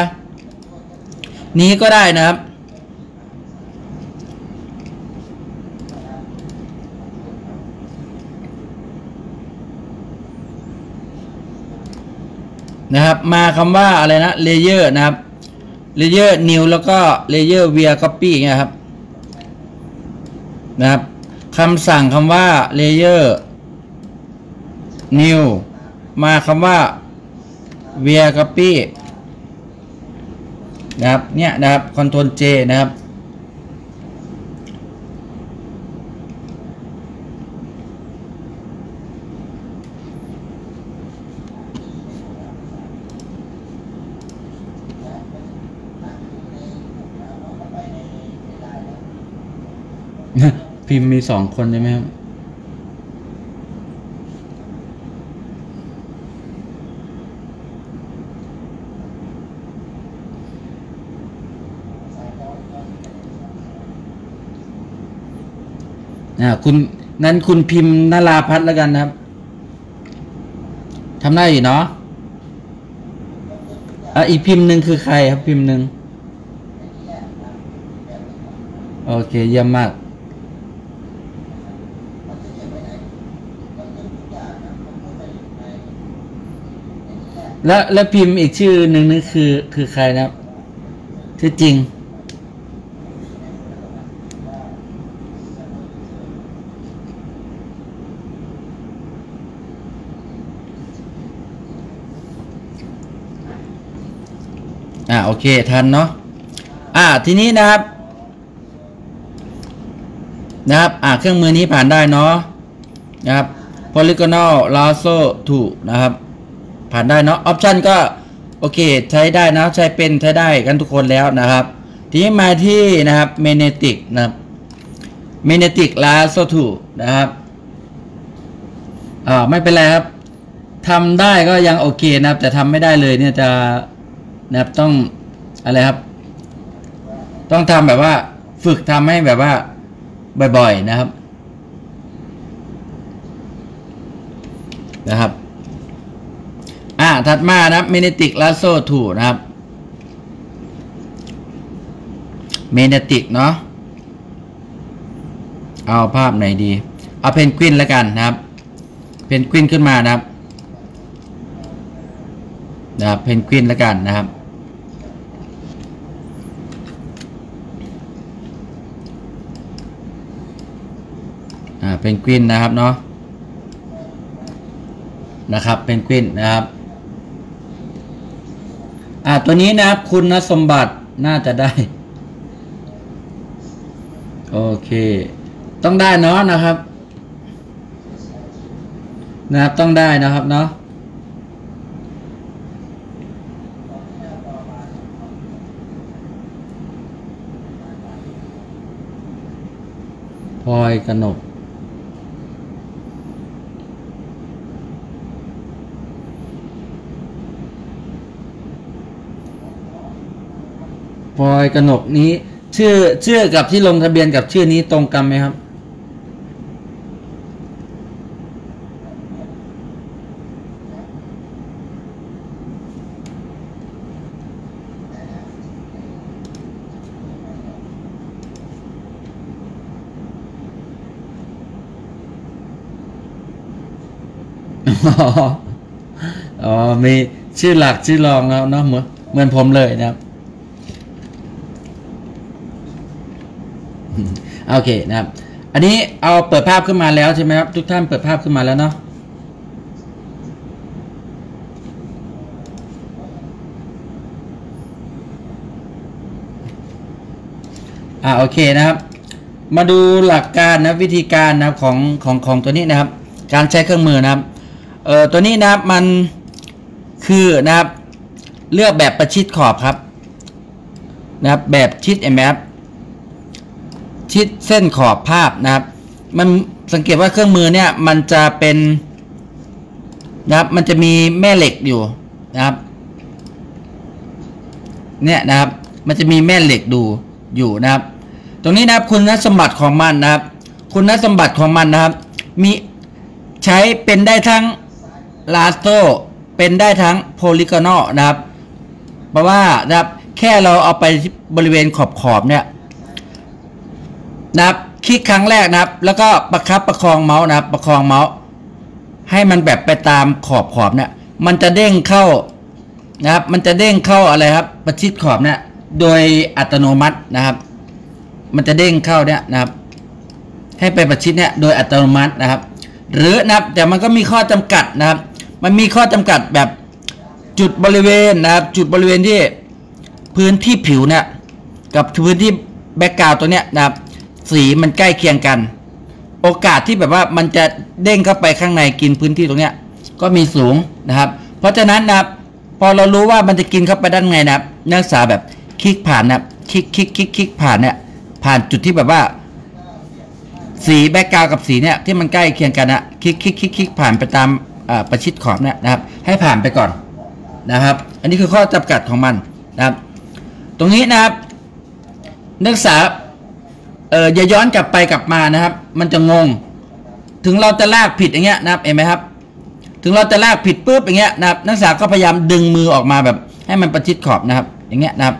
A: นี้ก็ได้นะครับมาคำว่าอะไรนะ layer นะครับ layer new แล้วก็ layer via copy เงี้ยครับคำสั่งคำว่า layer new มาคำว่า via copy นะครับเนี่ยนะครับ control J นะครับพิมพ์มี2 คนใช่ไหมครับคุณนั้นคุณพิมพ์นราพัฒน์แล้วกันนะครับทำได้อยู่เนาะอีกพิมพ์หนึ่งคือใครครับพิมพ์หนึ่งโอเคเยี่ยมมากแล้วพิมพ์อีกชื่อหนึ่งนี่คือใครนะครับชื่อจริงโอเคทันเนาะทีนี้นะครับเครื่องมือนี้ผ่านได้เนาะนะครับ polygonal lasso ถูกนะครับผ่านได้เนาะ option ก็โอเคใช้ได้นะใช้ได้กันทุกคนแล้วนะครับทีนี้มาที่นะครับ magnetic นะครับ magnetic lasso ถูกนะครับไม่เป็นไรครับทำได้ก็ยังโอเคนะครับแต่ทำไม่ได้เลยเนี่ยจะนะครับต้องอะไรครับต้องทำแบบว่าฝึกทำให้แบบว่าบ่อยๆนะครับถัดมานะครับ magnetic lasso ถูกนะครับ magnetic เนาะเอาภาพไหนดีเอาเพนกวินแล้วกันนะครับเพนกวินขึ้นมานะครับเพนกวินแล้วกันนะครับเพนกวินนะครับเนาะเพนกวินนะครับตัวนี้นะครับคุณสมบัติน่าจะได้โอเคต้องได้เนาะนะครับต้องได้นะครับเนาะพลอยกนกพลอยกนกนี้ชื่อกับที่ลงทะเบียนกับชื่อนี้ตรงกันไหมครับมีชื่อหลักชื่อรองแล้วเนาะเหมือนผมเลยนะครับโอเคนะครับอันนี้เอาเปิดภาพขึ้นมาแล้วใช่ไหมครับทุกท่านเปิดภาพขึ้นมาแล้วเนาะโอเคนะครับมาดูหลักการนะวิธีการนะครับของตัวนี้นะครับการใช้เครื่องมือนะครับตัวนี้นะครับมันคือนะครับเลือกแบบประชิดขอบครับนะครับแบบชิดแอมแอปชิดเส้นขอบภาพนะครับมันสังเกตว่าเครื่องมือเนี่ยมันจะเป็นนะครับมันจะมีแม่เหล็กอยู่นะครับเนี่ยนะครับมันจะมีแม่เหล็กอยู่นะครับตรงนี้นะครับคุณสมบัติของมันนะครับคุณสมบัติของมันนะครับมีใช้เป็นได้ทั้งลาโซเป็นได้ทั้งโพลีกอนอลนะครับเพราะว่านะครับแค่เราเอาไปบริเวณขอบเนี่ยนะครับคลิกครั้งแรกนะครับแล้วก็ประคองเมาส์นะครับประคองเมาส์ให้มันแบบไปตามขอบเนี่ยมันจะเด้งเข้านะครับมันจะเด้งเข้าอะไรครับประชิดขอบเนี่ยโดยอัตโนมัตินะครับมันจะเด้งเข้าเนี่ยนะครับให้ไปประชิดเนี่ยโดยอัตโนมัตินะครับหรือนะครับแต่มันก็มีข้อจำกัดนะครับมันมีข้อจำกัดแบบจุดบริเวณนะครับจุดบริเวณที่พื้นที่ผิวเนี่ยกับพื้นที่แบ็กกราวด์ตัวเนี้ยนะครับสีมันใกล้เคียงกันโอกาสที่แบบว่ามันจะเด้งเข้าไปข้างในกินพื้นที่ตรงเนี้ยก็มีสูงนะครับเพราะฉะนั้นนะครับพอเรารู้ว่ามันจะกินเข้าไปด้านในนะครับนักศึกษาแบบคลิกผ่านนะครับคลิกผ่านเนี่ยผ่านจุดที่แบบว่าสีแบ็กกราวด์กับสีเนี่ยที่มันใกล้เคียงกันนะคลิกผ่านไปตามประชิดขอบเนี่ยนะครับให้ผ่านไปก่อนนะครับอันนี้คือข้อจำกัดของมันนะครับตรงนี้นะครับนักศึกษาอย่าย้อนกลับไปกลับมานะครับมันจะงงถึงเราจะลากผิดอย่างเงี้ยนะครับเห็นไหมครับถึงเราจะลากผิดปุ๊บอย่างเงี้ยนะครับนักศึกษาก็พยายามดึงมือออกมาแบบให้มันประชิดขอบนะครับอย่างเงี้ยนะครับ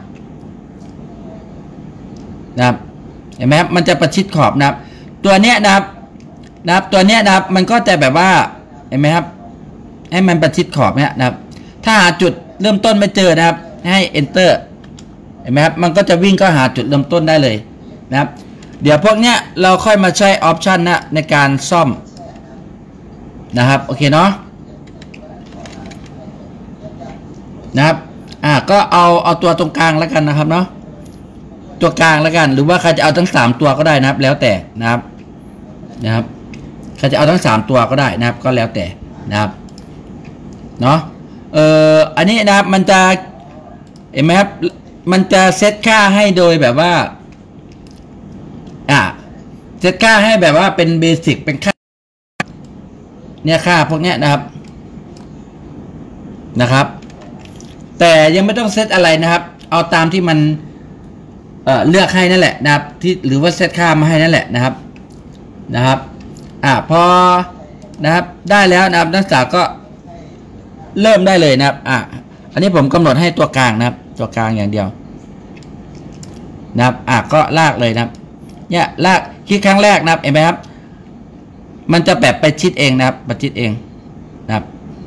A: เห็นไหมครับมันจะประชิดขอบนะครับตัวเนี้ยนะครับตัวเนี้ยนะครับมันก็จะแบบว่าเห็นไหมครับให้มันประชิดขอบเนี่ยนะครับถ้าหาจุดเริ่มต้นไม่เจอนะครับให้ enter เห็นไหมครับมันก็จะวิ่งเข้าหาจุดเริ่มต้นได้เลยนะครับเดี๋ยวพวกเนี้ยเราค่อยมาใช้ออปชันนะในการซ่อมนะครับโอเคเนาะนะครับก็เอาตัวตรงกลางแล้วกันนะครับเนาะตัวกลางแล้วกันหรือว่าใครจะเอาทั้ง3ตัวก็ได้นะครับแล้วแต่นะครับใครจะเอาทั้ง3ตัวก็ได้นะครับก็แล้วแต่นะครับเนาะอันนี้นะครับมันจะเห็นไหมครับมันจะเซตค่าให้โดยแบบว่าเซตค่าให้แบบว่าเป็นเบสิกเป็นค่าเนี่ยค่าพวกเนี้ยนะครับแต่ยังไม่ต้องเซตอะไรนะครับเอาตามที่มันเลือกให้นั่นแหละนะครับที่หรือว่าเซตค่ามาให้นั่นแหละนะครับพอนะครับได้แล้วนะครับนักศึกษาก็เริ่มได้เลยนะครับอันนี้ผมกำหนดให้ตัวกลางนะครับตัวกลางอย่างเดียวนะครับก็ลากเลยนะครับเนี่ยลากคลิกครั้งแรกนะครับเห็นไหมครับมันจะแบบไปชิดเองนะครับประชิดเองนะครับ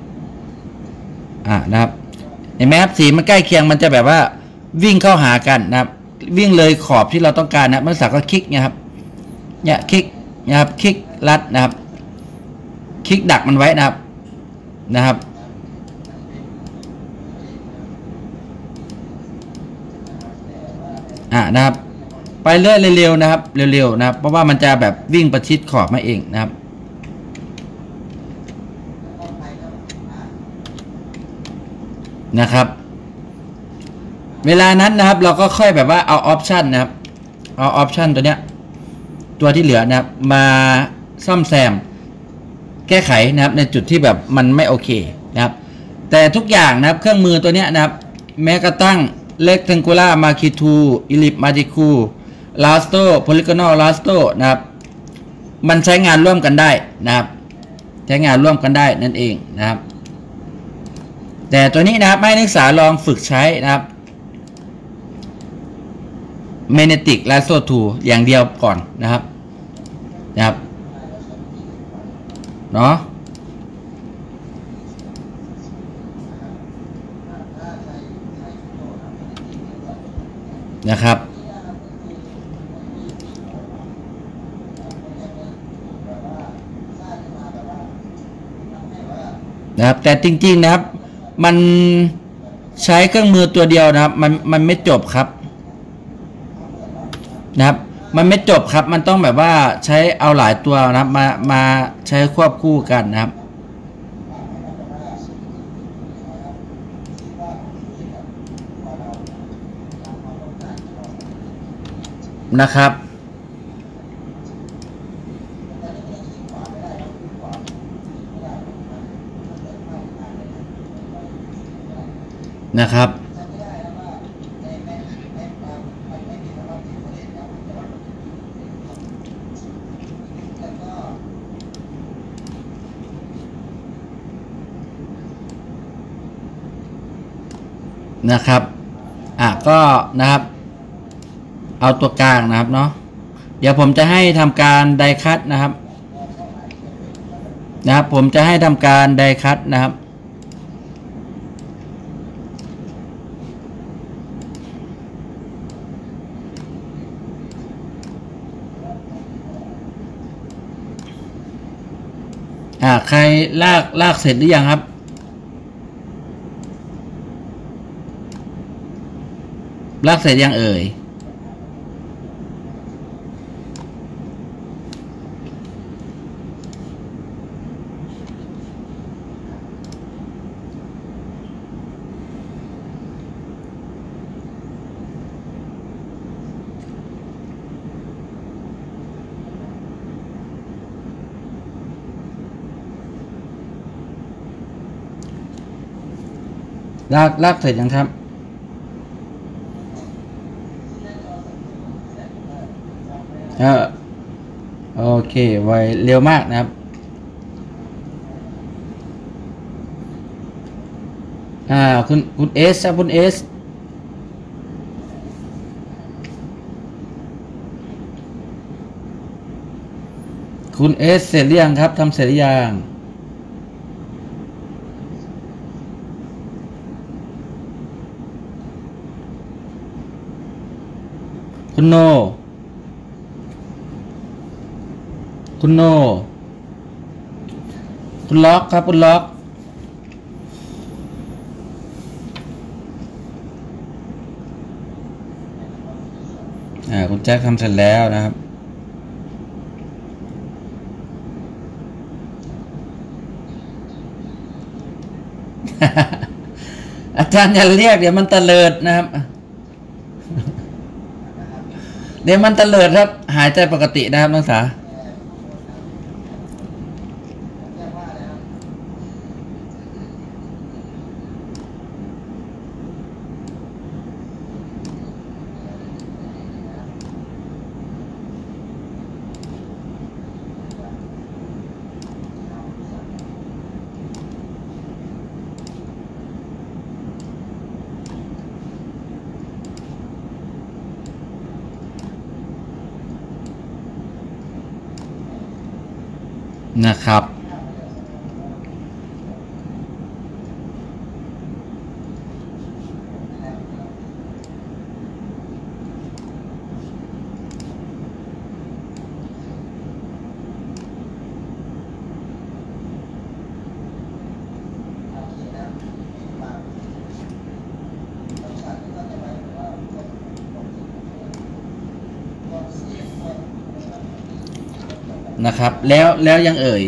A: นะครับเห็นไหมครับสีมันใกล้เคียงมันจะแบบว่าวิ่งเข้าหากันนะครับวิ่งเลยขอบที่เราต้องการนะนักศึกษาก็คลิกเนี่ยครับเนี่ยคลิกนะครับคลิกลัดนะครับคลิกดักมันไว้นะครับนะครับไปเรื่อยเร็วๆนะครับเร็วๆนะครับเพราะว่ามันจะแบบวิ่งประชิดขอบมาเองนะครับเวลานั้นนะครับเราก็ค่อยแบบว่าเอาออปชันนะครับเอาออปชันตัวเนี้ยตัวที่เหลือนะครับมาซ่อมแซมแก้ไขนะครับในจุดที่แบบมันไม่โอเคนะครับแต่ทุกอย่างนะครับเครื่องมือตัวเนี้ยนะครับแม้กระทั่งrectangular marquee ellipse marquee raster polygonal raster นะครับมันใช้งานร่วมกันได้นะครับใช้งานร่วมกันได้นั่นเองนะครับแต่ตัวนี้นะครับให้นักศึกษาลองฝึกใช้นะครับ magnetic lasso tool อย่างเดียวก่อนนะครับเนาะนะครับแต่จริงๆนะครับมันใช้เครื่องมือตัวเดียวนะครับมันไม่จบครับมันไม่จบครับมันต้องแบบว่าใช้เอาหลายตัวนะครับมาใช้ควบคู่กันนะครับนะครับก็นะครับเอาตัวกลางนะครับเนาะเดี๋ยวผมจะให้ทำการไดคัตนะครับผมจะให้ทำการไดคัตนะครับใครลากเสร็จหรือยังครับลากเสร็จยังเอ่ยลากเสร็จยังครับโอเคไวเร็วมากนะครับคุณเอสครับคุณเอสเสร็จหรือยังครับทำเสร็จหรือยังคุณโนคุณล็อกครับคุณล็อกคุณแจ็คทำเสร็จแล้วนะครับ อาจารย์อย่าเรียกเดี๋ยวมันเตลิดนะครับเดี๋ยวมันเตลิดครับหายใจปกตินะครับนักศึกษานะครับแล้วยังเอ่ย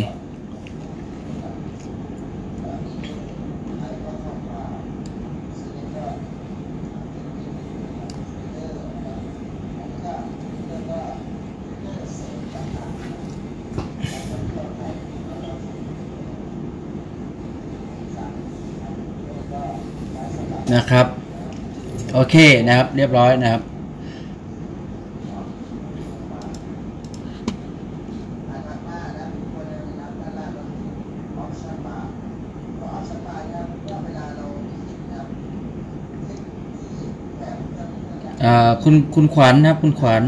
A: นะครับโอเคนะครับเรียบร้อยนะครับคุณขวัญนะครับคุณขวัญ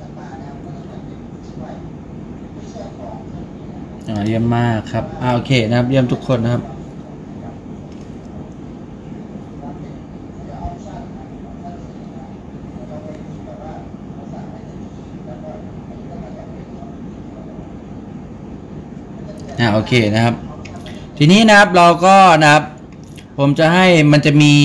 A: เยี่ยมมากครับโอเคนะครับเยี่ยมทุกคนนะครับโอเคนะครับทีนี้นะครับเราก็นะครับผมจะให้มันจะมี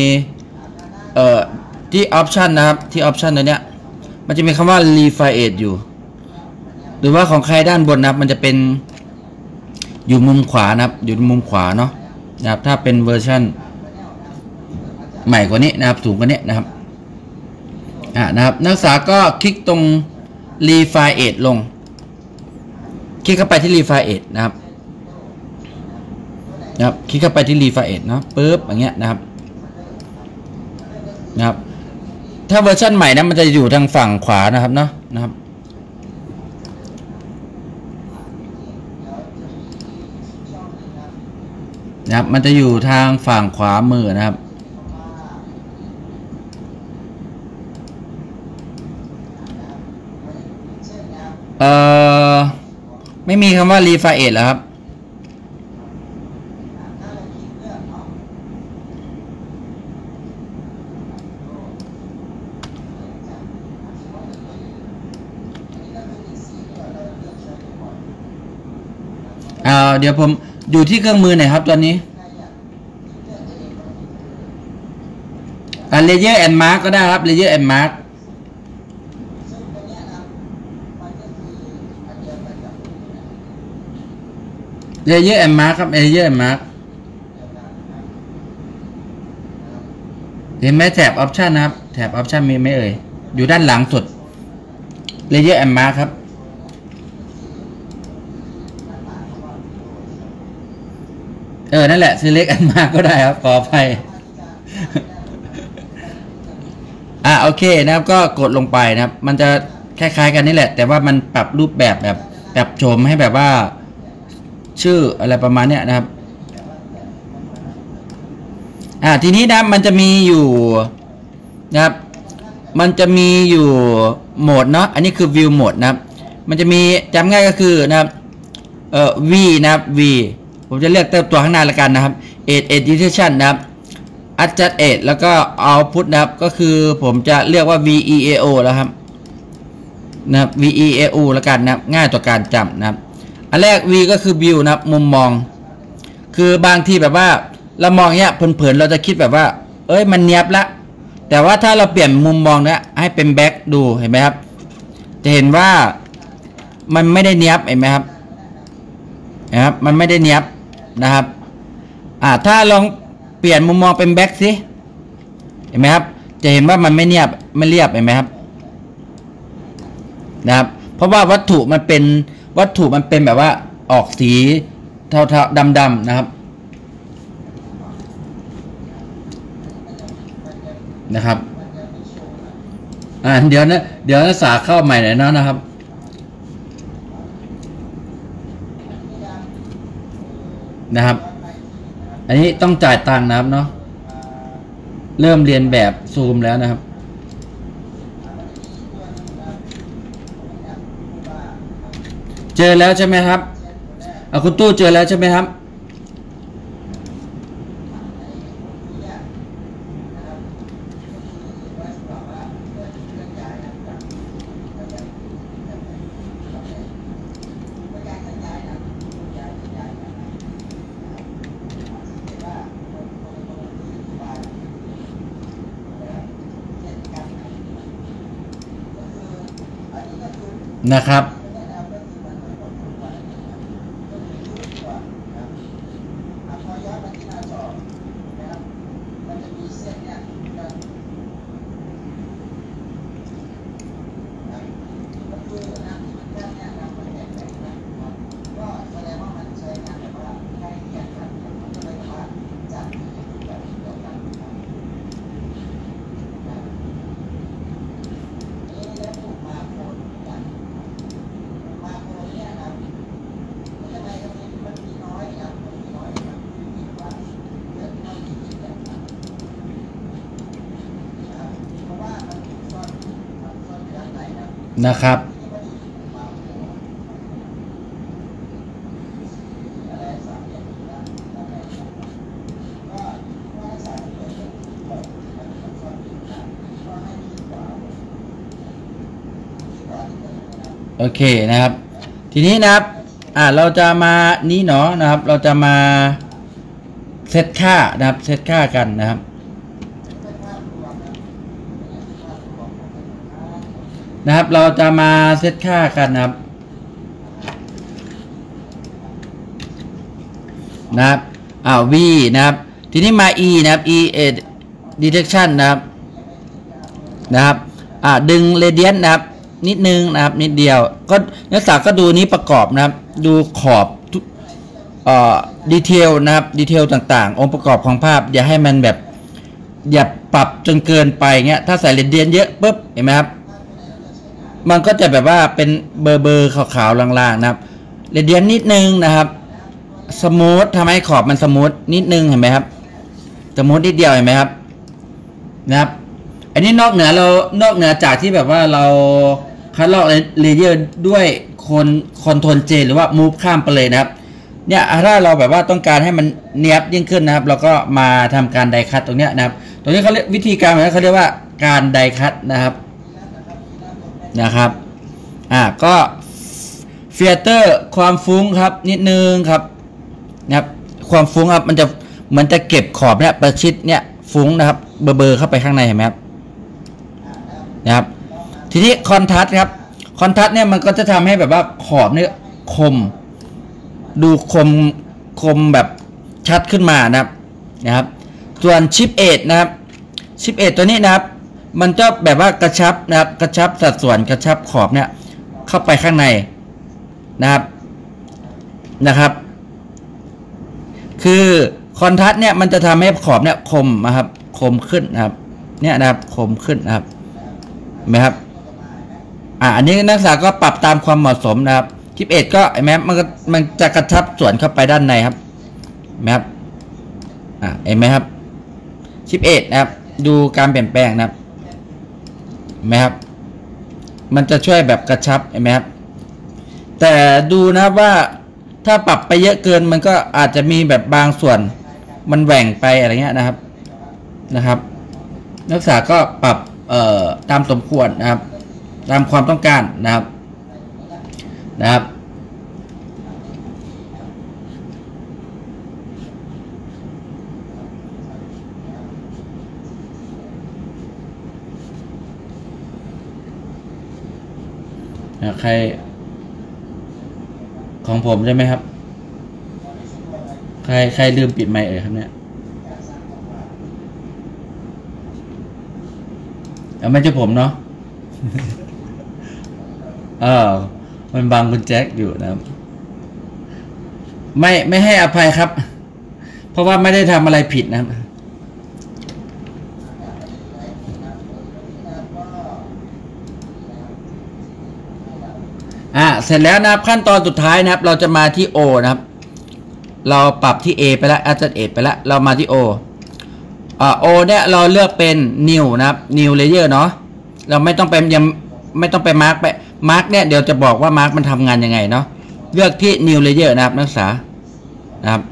A: ที่ออปชันนะครับที่ออปชันตัวเนี้ยมันจะมีคำว่า refine อยู่หรือว่าของใครด้านบนนะครับมันจะเป็นอยู่มุมขวานะครับอยู่มุมขวาเนาะนะครับถ้าเป็นเวอร์ชันใหม่กว่านี้นะครับสูงกว่านี้นะครับนะครับนักศึกษาก็คลิกตรง refine ลงคลิกเข้าไปที่ refine นะครับคลิกเข้าไปที่ refine เนาะปึ๊บอย่างเงี้ยนะครับถ้าเวอร์ชันใหม่นะมันจะอยู่ทางฝั่งขวานะครับเนาะนะครับมันจะอยู่ทางฝั่งขวามือนะครับไม่มีคำว่า refine เหรอครับเดี๋ยวผมอยู่ที่เครื่องมือหน่อยครับตอนนี้layer and mark ก็ได้ครับ layer and mark layer and mark ครับ layer and mark เห็นไหมแถบ option นะครับแถบ option มีไหมเอ่ยอยู่ด้านหลังสุด layer and mark ครับนั่นแหละ select and mark ก็ได้ครับขออภัยโอเคนะครับก็กดลงไปนะครับมันจะคล้ายๆกันนี่แหละแต่ว่ามันปรับรูปแบบแบบโฉมให้แบบว่าชื่ออะไรประมาณเนี้ยนะครับทีนี้นะมันจะมีอยู่นะครับมันจะมีอยู่โหมดเนาะอันนี้คือ view โหมดนะครับมันจะมีจำง่ายก็คือนะครับv นะครับ v ผมจะเลือกเติมตัวข้างหน้าละกันนะครับ edition นะครับ adjust edge แล้วก็ output นะครับก็คือผมจะเลือกว่า VEAO แล้วครับนะครับ VEAO ละกันนะครับง่ายต่อการจำนะครับอันแรก V ก็คือ view นะครับมุมมองคือบางทีแบบว่าเรามองเนี้ยเผินๆเราจะคิดแบบว่ามันเนียบละแต่ว่าถ้าเราเปลี่ยนมุมมองนะให้เป็นแบ็คดูเห็นไหมครับจะเห็นว่ามันไม่ได้เนียบเห็นไหมครับนะครับมันไม่ได้เนียบนะครับถ้าลองเปลี่ยนมุมมองเป็นแบ็คสิเห็นไหมครับจะเห็นว่ามันไม่เนียบไม่เรียบเห็นไหมครับนะครับเพราะว่าวัตถุมันเป็นแบบว่าออกสีเทาๆดำๆนะครับเดี๋ยวนักศึกษาเข้าใหม่หน่อยนะครับอันนี้ต้องจ่ายตังค์นะครับเนาะเริ่มเรียนแบบซูมแล้วนะครับเจอแล้วใช่ไหมครับคุณตู้เจอแล้วใช่ไหมครับนะครับนะครับโอเคนะครับทีนี้นะครับเราจะมานี้เนาะนะครับเราจะมาเซตค่านะครับเซตค่ากันนะครับเราจะมาเซตค่ากันนะครับV นะครับทีนี้มา E นะครับ E detection นะครับดึง radius นะครับนิดนึงนะครับนิดเดียวก็นักศึกษาก็ดูนี้ประกอบนะครับดูขอบดีเทลนะครับดีเทลต่างๆองค์ประกอบของภาพอย่าให้มันแบบอย่าปรับจนเกินไปเงี้ยถ้าใส่ radius เยอะปุ๊บเห็นไหมครับมันก็จะแบบว่าเป็นเบอร์ขาวๆลางๆนะครับเรเดียนนิดนึงนะครับสมูททำให้ขอบมันสมูทนิดนึงเห็นไหมครับสมูทนิดเดียวเห็นไหมครับนะครับอันนี้นอกเหนือจากที่แบบว่าเราคัดลอกเลเยอร์ด้วยคอนโทรลเจหรือว่ามูฟข้ามไปเลยนะครับเนี่ยถ้าเราแบบว่าต้องการให้มันเนียบยิ่งขึ้นนะครับเราก็มาทำการไดคัตตรงเนี้ยนะครับตรงนี้เขาเรียกวิธีการเขาเรียกว่าการไดคัตนะครับก็ฟิลเตอร์ความฟุ้งครับนิดนึงครับนะครับความฟุ้งครับมันจะเก็บขอบเนี่ยประชิดเนี่ยฟุ้งนะครับเบอร์เข้าไปข้างในเห็นไหมครับนะครับทีนี้คอนทราสต์ครับคอนทราสต์เนี่ยมันก็จะทำให้แบบว่าขอบเนี่ยคมดูคมแบบชัดขึ้นมานะครับส่วนชิปเอทนะครับชิปเอทตัวนี้นะครับมันจะแบบว่ากระชับนะครับกระชับสัดส่วนกระชับขอบเนี่ยเข้าไปข้างในนะครับคือคอนทราสต์เนี่ยมันจะทำให้ขอบเนี่ยคมนะครับคมขึ้นนะครับเนี่ยนะครับคมขึ้นนะครับเห็นไหมครับอันนี้นักศึกษาก็ปรับตามความเหมาะสมนะครับชิปเอ็ดก็เห็นไหมมันจะกระชับส่วนเข้าไปด้านในครับเห็นไหมครับเห็นไหมครับชิปเอ็ดนะครับดูการเปลี่ยนแปลงนะครับเห็นไหมครับมันจะช่วยแบบกระชับเห็นไหมครับแต่ดูนะครับว่าถ้าปรับไปเยอะเกินมันก็อาจจะมีแบบบางส่วนมันแหว่งไปอะไรเงี้ยนะครับนักศึกษาก็ปรับตามสมควรนะครับตามความต้องการนะครับใครของผมใช่ไหมครับใครลืมปิดไมค์ครับเนี่ยไม่ใช่ผมเนาะ มันบังคุณแจ็คอยู่นะครับไม่ให้อภัยครับเพราะว่าไม่ได้ทำอะไรผิดนะครับเสร็จแล้วนะครับขั้นตอนสุดท้ายนะครับเราจะมาที่ O นะครับเราปรับที่ A ไปแล้ว Adjust ไปแล้วเรามาที่ O O เนี่ยเราเลือกเป็น New นะครับ New Layer เนาะเราไม่ต้องไปยังไม่ต้องไปมาร์กเนี่ยเดี๋ยวจะบอกว่ามาร์กมันทำงานยังไงเนาะเลือกที่ New Layer นะครับนักศึกษานะครับ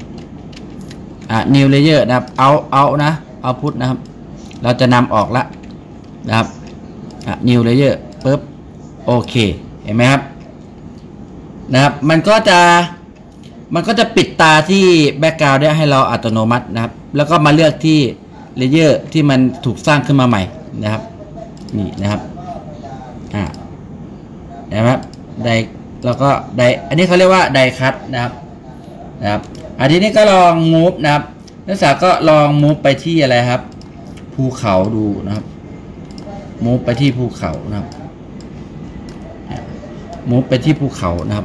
A: New Layer นะครับเอานะเอาพุทนะครับเราจะนำออกละนะครับNew Layer ปึ๊บโอเคเห็นไหมครับนะครับมันก็จะปิดตาที่แบ็กกราวด์ได้ให้เราอัตโนมัตินะครับแล้วก็มาเลือกที่เลเยอร์ที่มันถูกสร้างขึ้นมาใหม่นะครับนี่นะครับนะครับไดแล้วก็ไดอันนี้เขาเรียกว่าไดคัตนะครับทีนี้ก็ลองมูฟนะครับนักศึกษาก็ลองมูฟไปที่อะไรครับภูเขาดูนะครับมูฟไปที่ภูเขานะครับมูฟไปที่ภูเขานะครับ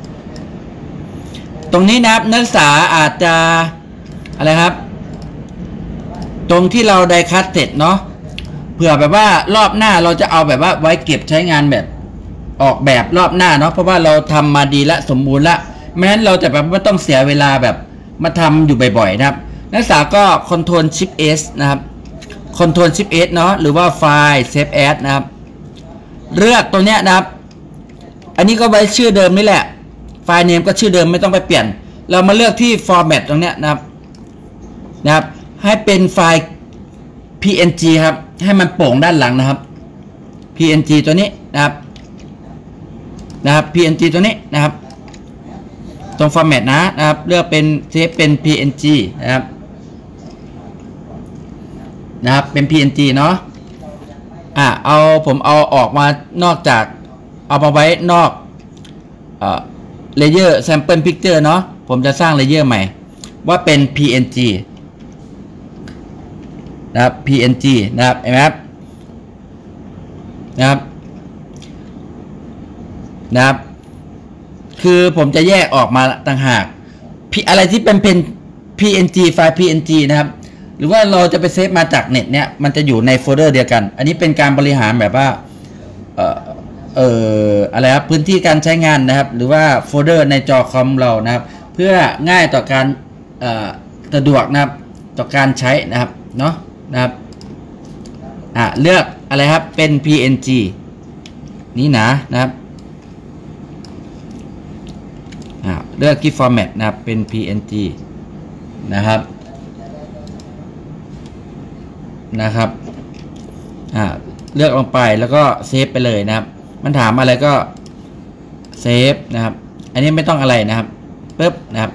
A: ตรงนี้นะครับนักศึกษาอาจจะอะไรครับตรงที่เราไดคัตเสร็จเนาะเผื่อแบบว่ารอบหน้าเราจะเอาแบบว่าไว้เก็บใช้งานแบบออกแบบรอบหน้าเนาะเพราะว่าเราทำมาดีและสมบูรณ์ละแม้นเราจะแบบไม่ต้องเสียเวลาแบบมาทำอยู่บ่อยๆนะครับนักศึกษาก็ Ctrl Shift S นะครับ Ctrl Shift S เนาะหรือว่าไฟล์ Save As นะครับเลือกตัวเนี้ยนะครับอันนี้ก็ไว้ชื่อเดิมนี่แหละไฟล์เนมก็ชื่อเดิมไม่ต้องไปเปลี่ยนเรามาเลือกที่ Format ตรงเนี้ยนะครับให้เป็นไฟล์ PNG ครับให้มันโป่งด้านหลังนะครับ PNG ตัวนี้นะครับPNG ตัวนี้นะครับตรง Format นะครับเลือกเป็นเซฟเป็น PNG นะครับเป็น PNG เนาะผมเอาออกมานอกจากเอามาไว้นอกLayer Sample Picture เนาะผมจะสร้าง Layer ใหม่ว่าเป็น PNG นะครับ PNG นะครับเห็นไหมครับนะครับคือผมจะแยกออกมาต่างหากอะไรที่เป็น PNG ไฟล์ PNG นะครับหรือว่าเราจะไปเซฟมาจากเน็ตเนี่ยมันจะอยู่ในโฟลเดอร์เดียวกันอันนี้เป็นการบริหารแบบว่าอะไรครับพื้นที่การใช้งานนะครับหรือว่าโฟลเดอร์ในจอคอมเรานะครับเพื่อง่ายต่อการสะดวกนะครับต่อการใช้นะครับเนาะนะครับเลือกอะไรครับเป็น PNG นี่นะครับเลือกที่ Format นะครับเป็น PNG นะครับเลือกลงไปแล้วก็เซฟไปเลยนะครับมันถามอะไรก็เซฟนะครับอันนี้ไม่ต้องอะไรนะครับปึ๊บนะครับ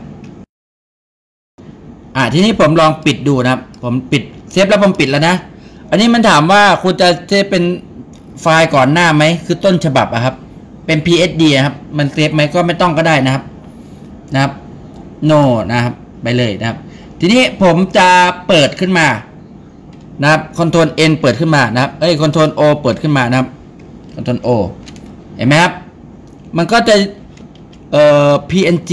A: ทีนี้ผมลองปิดดูนะครับผมปิดเซฟแล้วผมปิดแล้วนะอันนี้มันถามว่าคุณจะเซฟเป็นไฟล์ก่อนหน้าไหมคือต้นฉบับครับเป็น PSD นะครับมันเซฟไหมก็ไม่ต้องก็ได้นะครับno นะครับไปเลยนะครับทีนี้ผมจะเปิดขึ้นมานะครับ Ctrl N เปิดขึ้นมานะครับCtrl O เปิดขึ้นมานะครับ Ctrl O เห็นไหมครับมันก็จะPNG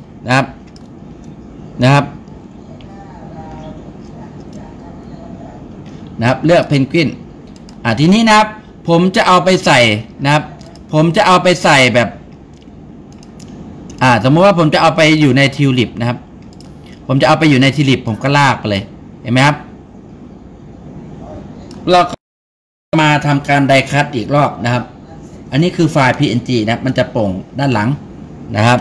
A: นะครับเลือกเพนกวินทีนี้นะครับผมจะเอาไปใส่นะครับผมจะเอาไปใส่แบบสมมติว่าผมจะเอาไปอยู่ในทิวลิปนะครับผมจะเอาไปอยู่ในทิวลิปผมก็ลากไปเลยเห็นไหมครับเรามาทำการไดคัตอีกรอบนะครับอันนี้คือไฟล์ PNG นะครับมันจะโป่งด้านหลังนะครับ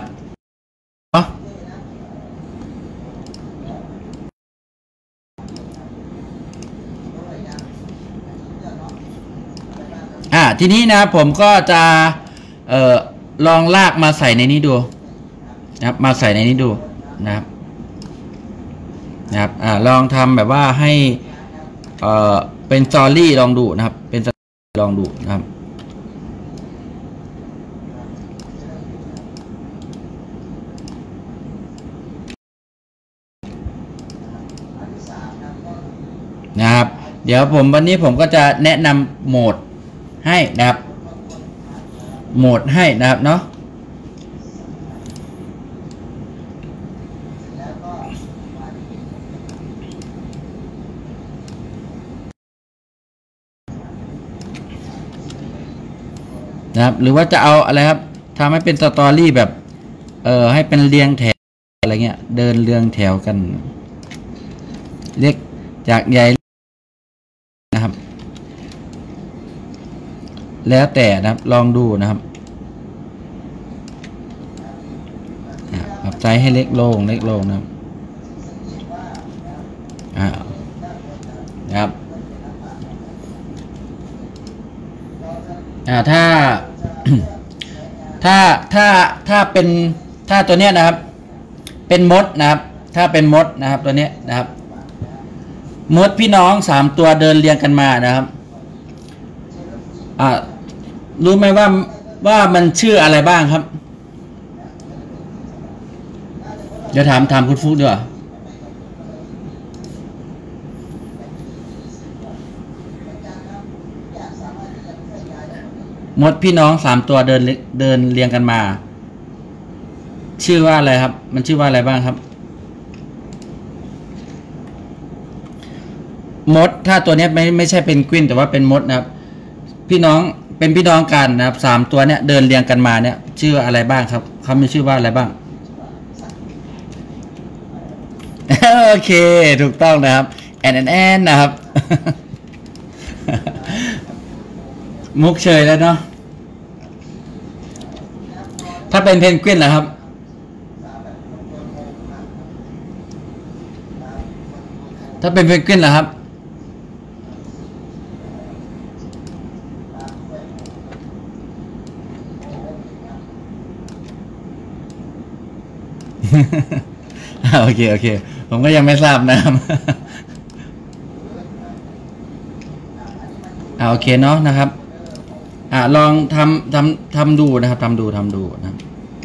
A: ทีนี้นะผมก็จะลองลากมาใส่ในนี้ดูนะครับมาใส่ในนี้ดูนะครับลองทำแบบว่าให้เป็นสตอรี่ลองดูนะครับเป็นสตอรี่ลองดูนะครับเดี๋ยววันนี้ผมก็จะแนะนำโหมดให้นะครับโหมดให้นะครับเนาะนะครับหรือว่าจะเอาอะไรครับทำให้เป็นสตอรี่แบบให้เป็นเรียงแถวอะไรเงี้ยเดินเรียงแถวกันเรียกจากใหญ่นะครับแล้วแต่นะครับลองดูนะครับปรับไซส์ให้เล็กลงนะครับนะครับถ้าเป็นตัวเนี้ยนะครับเป็นมดนะครับถ้าเป็นมดนะครับตัวเนี้ยนะครับมดพี่น้อง3ตัวเดินเรียงกันมานะครับรู้ไหมว่ามันชื่ออะไรบ้างครับเดี๋ยวถามคุณฟุ๊กดีกว่ามดพี่น้อง3ตัวเดินเรียงกันมาชื่อว่าอะไรครับมันชื่อว่าอะไรบ้างครับมดถ้าตัวนี้ไม่ใช่เป็นกวินแต่ว่าเป็นมดนะครับพี่น้องเป็นพี่น้องกันนะครับ3ตัวเนี่ยเดินเรียงกันมาเนี่ยชื่ออะไรบ้างครับเขามีชื่อว่าอะไรบ้างโอเคถูกต้องนะครับแอนนะครับ มุกเชยแล้วเนาะถ้าเป็นเพนกวินนะครับถ้าเป็นเพนกวินนะครับโอเคผมก็ยังไม่ทราบนะครับโอเคเนาะนะครับลองทำดูนะครับทำดูนะครับ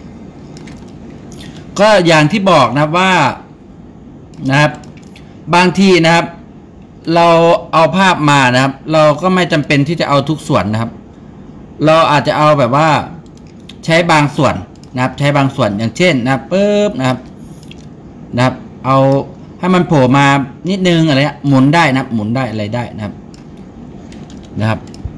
A: ก็อย่างที่บอกนะครับว่านะครับบางทีนะครับเราเอาภาพมานะครับเราก็ไม่จำเป็นที่จะเอาทุกส่วนนะครับเราอาจจะเอาแบบว่าใช้บางส่วนนะครับใช้บางส่วนอย่างเช่นนะครับปึ๊บนะครับเอาให้มันโผล่มานิดนึงอะไรหมุนได้นะครับหมุนได้อะไรได้นะครับ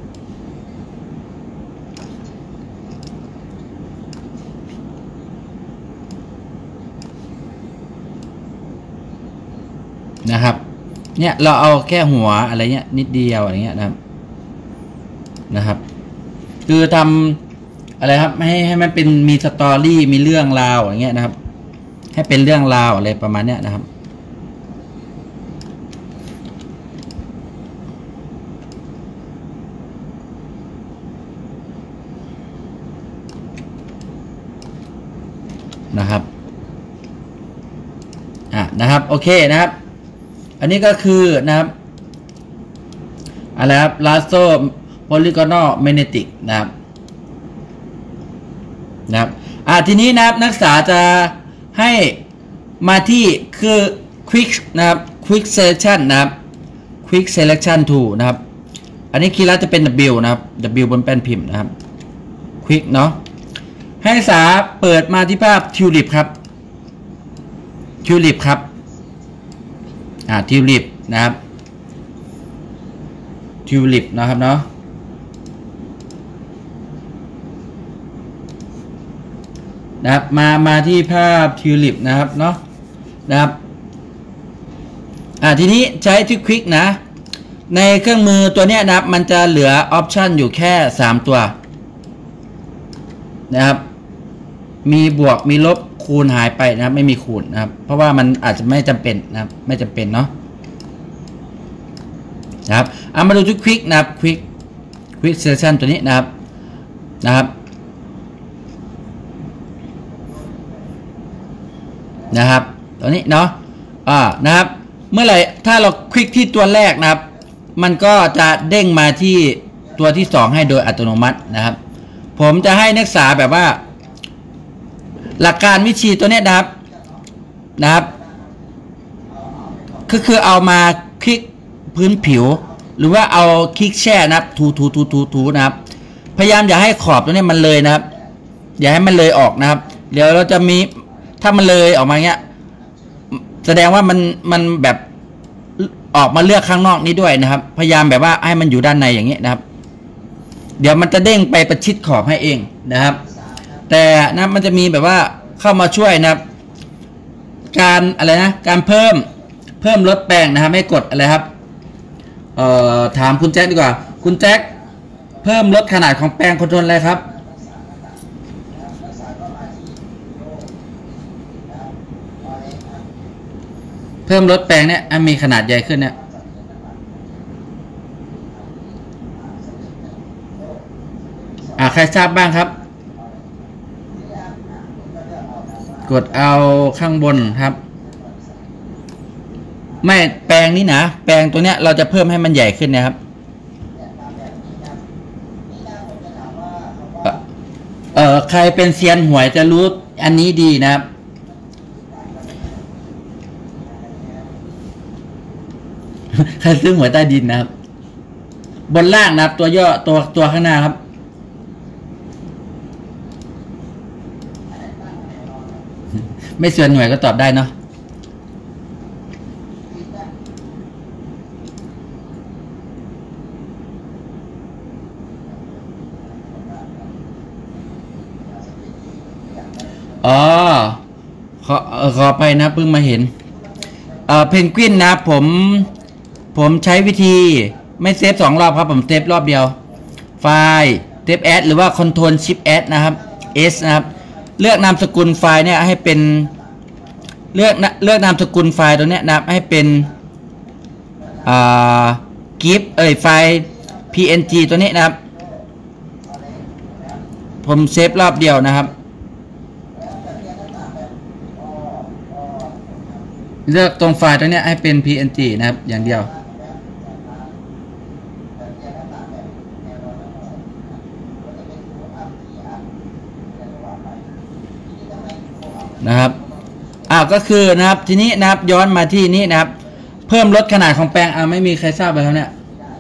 A: เนี่ยเราเอาแค่หัวอะไรเงี้ยนิดเดียวอะไรเงี้ยนะครับคือทำอะไรครับให้มันเป็นมีสตอรี่มีเรื่องราวอย่างเงี้ยนะครับให้เป็นเรื่องราวอะไรประมาณเนี้ยนะครับโอเคนะครับอันนี้ก็คือนะครับอะไรครับ lasso polygonal magnetic นะครับทีนี้นะครับนักศึกษาจะให้มาที่คือ quick นะครับ quick selection นะครับ quick selection tool นะครับอันนี้คีย์ลัดจะเป็น W นะครับ W บนแป้นพิมพ์นะครับ quick เนาะให้นักศึกษาเปิดมาที่ภาพ tulip ครับ tulip ครับtulip นะครับ tulip นะครับเนาะนะครับมาที่ภาพทิวลิปนะครับเนาะนะครับทีนี้ใช้ที่คลิกนะในเครื่องมือตัวเนี้ยนะครับมันจะเหลือออปชันอยู่แค่3ตัวนะครับมีบวกมีลบคูณหายไปนะครับไม่มีคูณนะครับเพราะว่ามันอาจจะไม่จำเป็นนะครับไม่จำเป็นเนาะนะครับมาดูที่คลิกนะครับคลิกเซสชั่นตัวนี้นะครับตัวนี้เนาะนะครับเมื่อไหร่ถ้าเราคลิกที่ตัวแรกนะครับมันก็จะเด้งมาที่ตัวที่2ให้โดยอัตโนมัตินะครับผมจะให้นักศึกษาแบบว่าหลักการวิธีตัวนี้นะครับคือเอามาคลิกพื้นผิวหรือว่าเอาคลิกแช่นะครับถูนะครับพยายามอย่าให้ขอบตัวนี้มันเลยนะครับอย่าให้มันเลยออกนะครับเดี๋ยวเราจะมีถ้ามันเลยออกมาเงี้ยแสดงว่ามันแบบออกมาเลือกข้างนอกนี้ด้วยนะครับพยายามแบบว่าให้มันอยู่ด้านในอย่างนี้นะครับเดี๋ยวมันจะเด้งไปประชิดขอบให้เองนะครับแต่นะมันจะมีแบบว่าเข้ามาช่วยนะครับการอะไรนะการเพิ่มลดแปลงนะครับให้กดอะไรครับถามคุณแจ็คดีกว่าคุณแจ็คเพิ่มลดขนาดของแปลงคอนโทรลอะไรครับเพิ่มลดแปลงเนี่ยมีขนาดใหญ่ขึ้นเนี่ยใครทราบบ้างครับกดเอาข้างบนครับไม่แปลงนี้นะแปลงตัวเนี้ยเราจะเพิ่มให้มันใหญ่ขึ้นนะครับใครเป็นเซียนหวยจะรู้อันนี้ดีนะครับใครซื้อหวยใต้ดินนะครับบนล่างนะครับตัวย่อตัวข้างหน้าครับไม่เซียนหวยก็ตอบได้เนาะขอไปนะเพิ่งมาเห็นเพนกวินนะผมใช้วิธีไม่เซฟ2 รอบครับผมเซฟรอบเดียวไฟล์เซฟแอดหรือว่า Ctrl Shift Add นะครับ S นะครับเลือกนามสกุลไฟล์เนี่ยให้เป็นเลือกนามสกุลไฟล์ตัวเนี้ยนะครับให้เป็นGIF ไฟล์ PNG ตัวนี้นะครับผมเซฟรอบเดียวนะครับเลือกตรงไฟล์ตัวนี้ให้เป็น PNG นะครับอย่างเดียวนะครับก็คือนะครับทีนี้นะครับย้อนมาที่นี้นะครับเพิ่มลดขนาดของแปลงไม่มีใครทราบเลยครับเนี่ย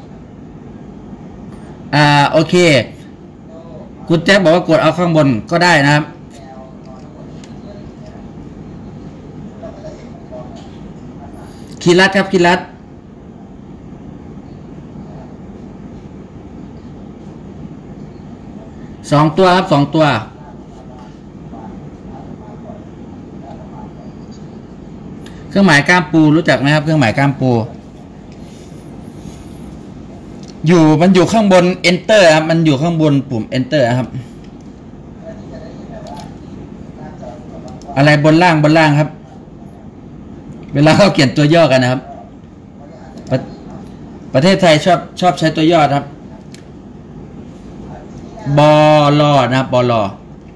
A: โอเคคุณแจ็คบอกว่ากดเอาข้างบนก็ได้นะครับคีย์ลัดครับคีย์ลัด2 ตัวครับ2 ตัวเครื่องหมายก้ามปูรู้จักไหมครับเครื่องหมายก้ามปูมันอยู่ข้างบน Enter ครับมันอยู่ข้างบนปุ่ม Enter ครับอะไรบนล่างครับเวลาเขาเขียนตัวย่อกันนะครับประเทศไทยชอบใช้ตัวย่อครับบลนะครับบล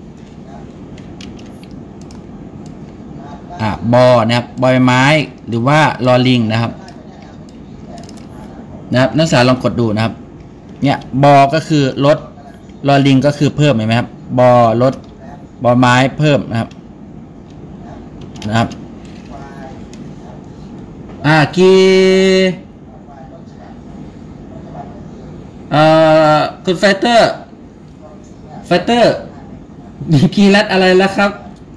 A: บนะครับบอยไม้หรือว่าลอลิงนะครับนักศึกษาลองกดดูนะครับเนี่ยก็คือลดลอลิงก็คือเพิ่มเห็นไหมครับลดบอไม้เพิ่มนะครับคีย์คุณไฟเตอร์มีคีย์ลัดอะไรแล้วครับ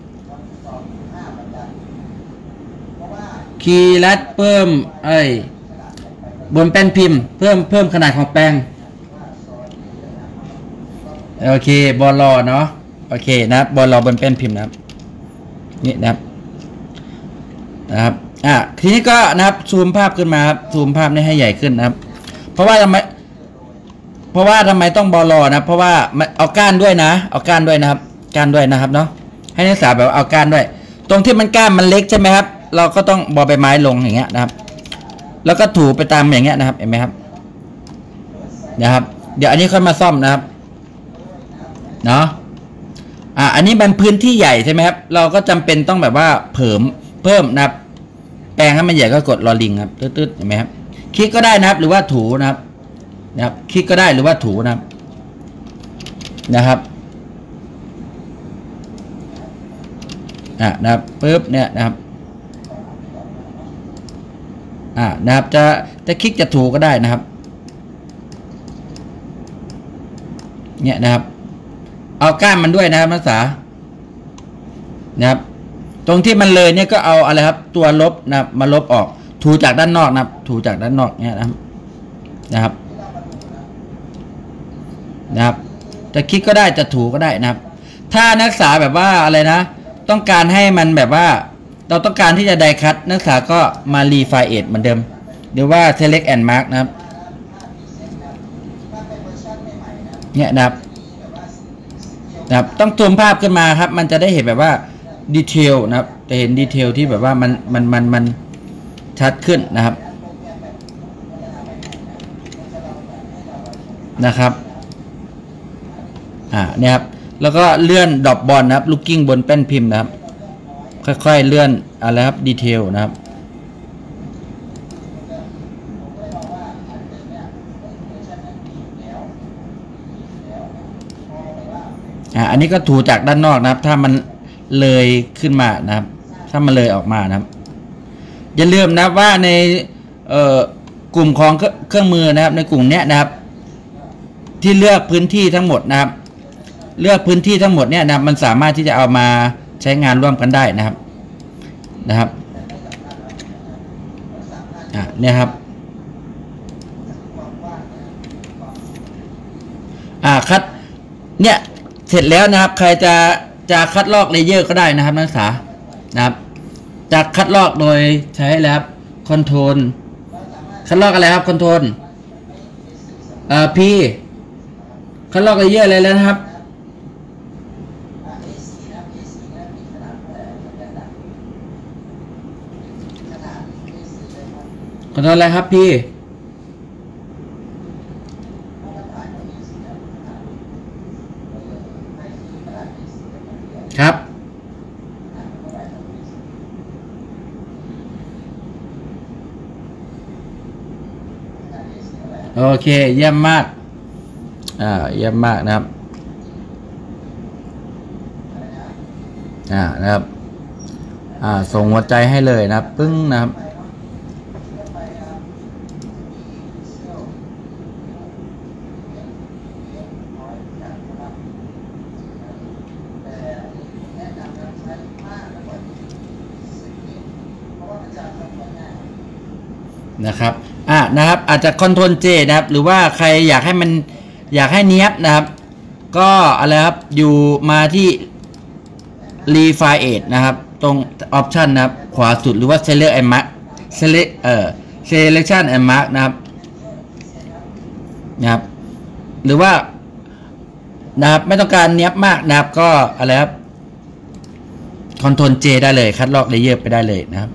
A: คีย์ลัดเพิ่มบนแป้นพิมพ์เพิ่มขนาดของแปลงโอเคบอลเนาะโอเคนะครับบนเราบนแป้นพิมพ์นะครับนี่นะครับทีนี้ก็นะครับซูมภาพขึ้นมาครับซูมภาพนี้ให้ใหญ่ขึ้นนะครับเพราะว่าทำไมต้องบลนะเพราะว่าเอาก้านด้วยนะเอาก้านด้วยนะครับก้านด้วยนะครับเนาะให้นักศึกษาแบบเอาก้านด้วยตรงที่มันก้านมันเล็กใช่ไหมครับเราก็ต้องบอใบไม้ลงอย่างเงี้ยนะครับแล้วก็ถูไปตามอย่างเงี้ยนะครับเห็นไหมครับเดี๋ยวอันนี้ค่อยมาซ่อมนะครับเนาะอันนี้มันพื้นที่ใหญ่ใช่ไหมครับเราก็จำเป็นต้องแบบว่าเพิ่มนะครับแปลงให้มันใหญ่ก็กดลอลิงครับตืดๆเห็นไหมครับคลิกก็ได้นะครับหรือว่าถูนะครับคลิกก็ได้หรือว่าถูนะครับนะครับปึ๊บเนี่ยนะครับนะครับจะคลิกจะถูก็ได้นะครับเนี่ยนะครับเอาก้านมันด้วยนะครับนักศึกษานะครับตรงที่มันเลยเนี่ยก็เอาอะไรครับตัวลบนะครับมาลบออกถูจากด้านนอกนะครับถูจากด้านนอกเนี่ยนะครับจะคลิกก็ได้จะถูก็ได้นะครับถ้านักศึกษาแบบว่าอะไรนะต้องการให้มันแบบว่าเราต้องการที่จะไดคัทนักศึกษาก็มารีไฟเอทเหมือนเดิมหรือว่า select and mark นะครับเนี่ยนะครับต้องซูมภาพขึ้นมาครับมันจะได้เห็นแบบว่าดีเทลนะครับจะเห็นดีเทลที่แบบว่ามันชัดขึ้นนะครับเนี่ยครับแล้วก็เลื่อนดรอปบอลนะครับลูกกิ้งบนแป้นพิมพ์นะครับค่อยๆเลื่อนอะไรครับดีเทลนะครับอันนี้ก็ถูจากด้านนอกนะครับถ้ามันเลยขึ้นมานะครับถ้ามันเลยออกมานะครับอย่าลืมนะว่าในกลุ่มของเครื่องมือนะครับในกลุ่มเนี้ยนะครับที่เลือกพื้นที่ทั้งหมดนะครับเลือกพื้นที่ทั้งหมดเนี่ยนะมันสามารถที่จะเอามาใช้งานร่วมกันได้นะครับเนี่ยครับคัดเนี่ยเสร็จแล้วนะครับใครจะคัดลอกเลเยอร์ก็ได้นะครับนักศึกษานะครับจะคัดลอกโดยใช้แล้วครับคอนโทรลคัดลอกอะไรครับคอนโทรลP คัดลอกเลเยอร์อะไรแล้วนะครับคอนโทรลอะไรครับพี่ครับโอเคเยี่ยมมากเยี่ยมมากนะครับนะครับส่งหัวใจให้เลยนะครับปึ้งนะครับนะครับอาจจะคอนโทรล J นะครับหรือว่าใครอยากให้เนี้ยบนะครับก็อะไรครับอยู่มาที่ Refine นะครับตรง Option นะครับขวาสุดหรือว่า Select and Mark Selection and Mark นะครับหรือว่านะครับไม่ต้องการเนี้ยบมากนะครับก็อะไรครับคอนโทรล J ได้เลยคัดลอกเลเยอร์ไปได้เลยนะครับ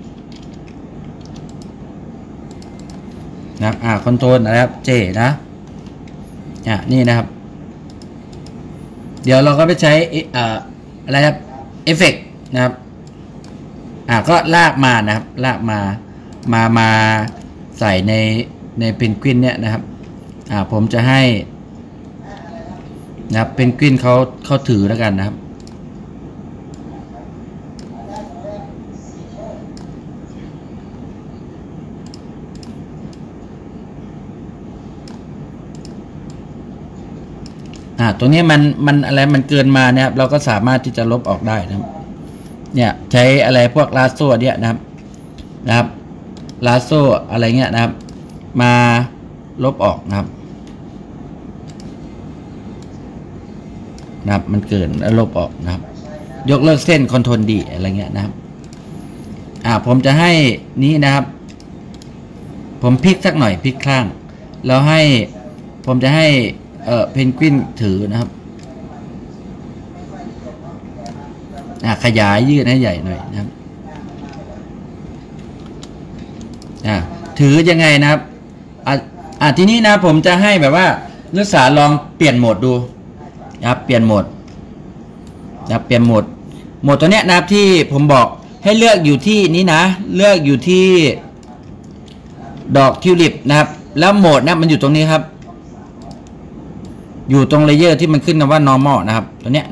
A: คอนโทรลนะครับ J นะนี่นะครับเดี๋ยวเราก็ไปใช้อะไรครับเอฟเฟกต์นะครับก็ลากมานะครับลากมาใส่ในเพนกวินเนี่ยนะครับผมจะให้นะครับเพนกวินเขาถือแล้วกันนะครับตรงนี้มันอะไรมันเกินมาเนี่ยเราก็สามารถที่จะลบออกได้นะครับเนี่ยใช้อะไรพวกลาโซ่เนี่ยนะครับลาโซ่อะไรเงี้ยนะครับมาลบออกนะครับนะครับมันเกินแล้วลบออกนะครับยกเลิกเส้น Ctrl D อะไรเงี้ยนะครับผมจะให้นี้นะครับผมพลิกสักหน่อยพลิกข้างแล้วให้ผมจะให้เพนกวินถือนะครับขยายยืดให้ใหญ่หน่อยนะครับถือยังไงนะครับทีนี้นะผมจะให้แบบว่านักศึกษาลองเปลี่ยนโหมดดูนะครับเปลี่ยนโหมดนะครับเปลี่ยนโหมดตัวเนี้ยนะครับที่ผมบอกให้เลือกอยู่ที่นี้นะเลือกอยู่ที่ดอกทิวลิปนะครับแล้วโหมดนะมันอยู่ตรงนี้ครับอยู่ตรงเลเยอร์ที่มันขึ้นคำว่า normal นะครับตัวเนี้ย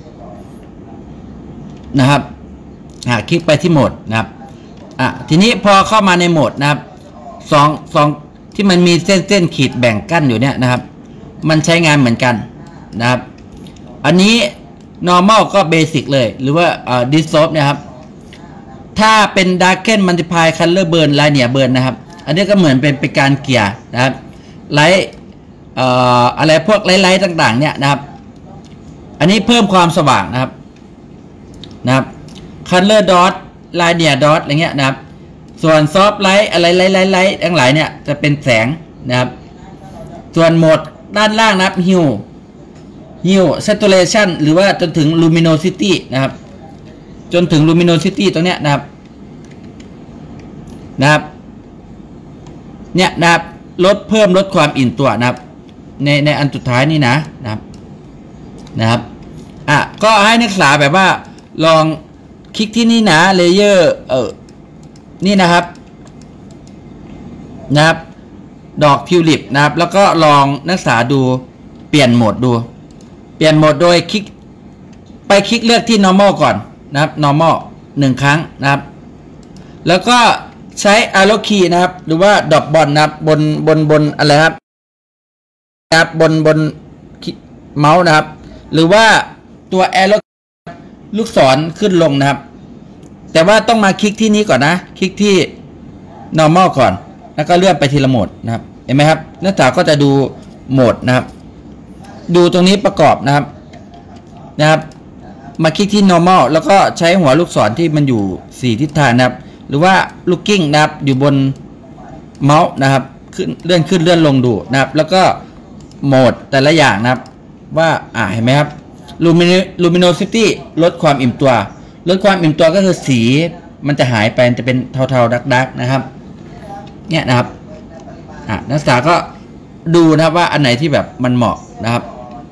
A: นะครับคลิกไปที่โหมดนะครับทีนี้พอเข้ามาในโหมดนะครับสองที่มันมีเส้นขีดแบ่งกั้นอยู่เนี่ยนะครับมันใช้งานเหมือนกันนะครับอันนี้ normal ก็ basic เลยหรือว่าdissolve นะครับถ้าเป็น darken multiply color burn linear burn นะครับอันนี้ก็เหมือนเป็นการเกลี่ยนะครับไลท์อะไรพวกไลท์ต่างๆเนี่ยนะครับอันนี้เพิ่มความสว่างนะครับcolor dot linear dot อะไรเงี้ยนะครับส่วน soft light อะไรไลท์ทั้งหลายเนี่ยจะเป็นแสงนะครับส่วนโหมดด้านล่างนะครับ hue saturation หรือว่าจนถึง luminosity นะครับจนถึง luminosity ตรงเนี้ยนะครับเนี่ยนะครับเพิ่มลดความอิ่มตัวนะครับในอันสุดท้ายนี่นะครับก็ให้นักศึกษาแบบว่าลองคลิกที่นี่นะเลเยอร์นี่นะครับดอกทิวลิปนะครับแล้วก็ลองนักศึกษาดูเปลี่ยนโหมดโดยคลิกเลือกที่ normal ก่อนนะครับ normal 1 ครั้งนะครับแล้วก็ใช้ arrow key นะครับหรือว่าดอกบอลนะครับบนอะไรครับบนเมาส์นะครับหรือว่าตัว arrow ลูกศรขึ้นลงนะครับแต่ว่าต้องมาคลิกที่นี้ก่อนนะคลิกที่ normal ก่อนแล้วก็เลื่อนไปทีละโหมดนะครับเห็นไหมครับนักศึกษาก็จะดูโหมดนะครับดูตรงนี้ประกอบนะครับมาคลิกที่ normal แล้วก็ใช้หัวลูกศรที่มันอยู่4ทิศทางนะครับหรือว่า looking นะครับอยู่บนเมาส์นะครับเลื่อนลงดูนะครับแล้วก็โหมดแต่ละอย่างนะครับว่าเห็นไหมครับ luminosity ลดความอิ่มตัวก็คือสีมันจะหายไปจะเป็นเทาๆดักๆนะครับเนี่ยนะครับนักศึกษาก็ดูนะครับว่าอันไหนที่แบบมันเหมาะนะครับ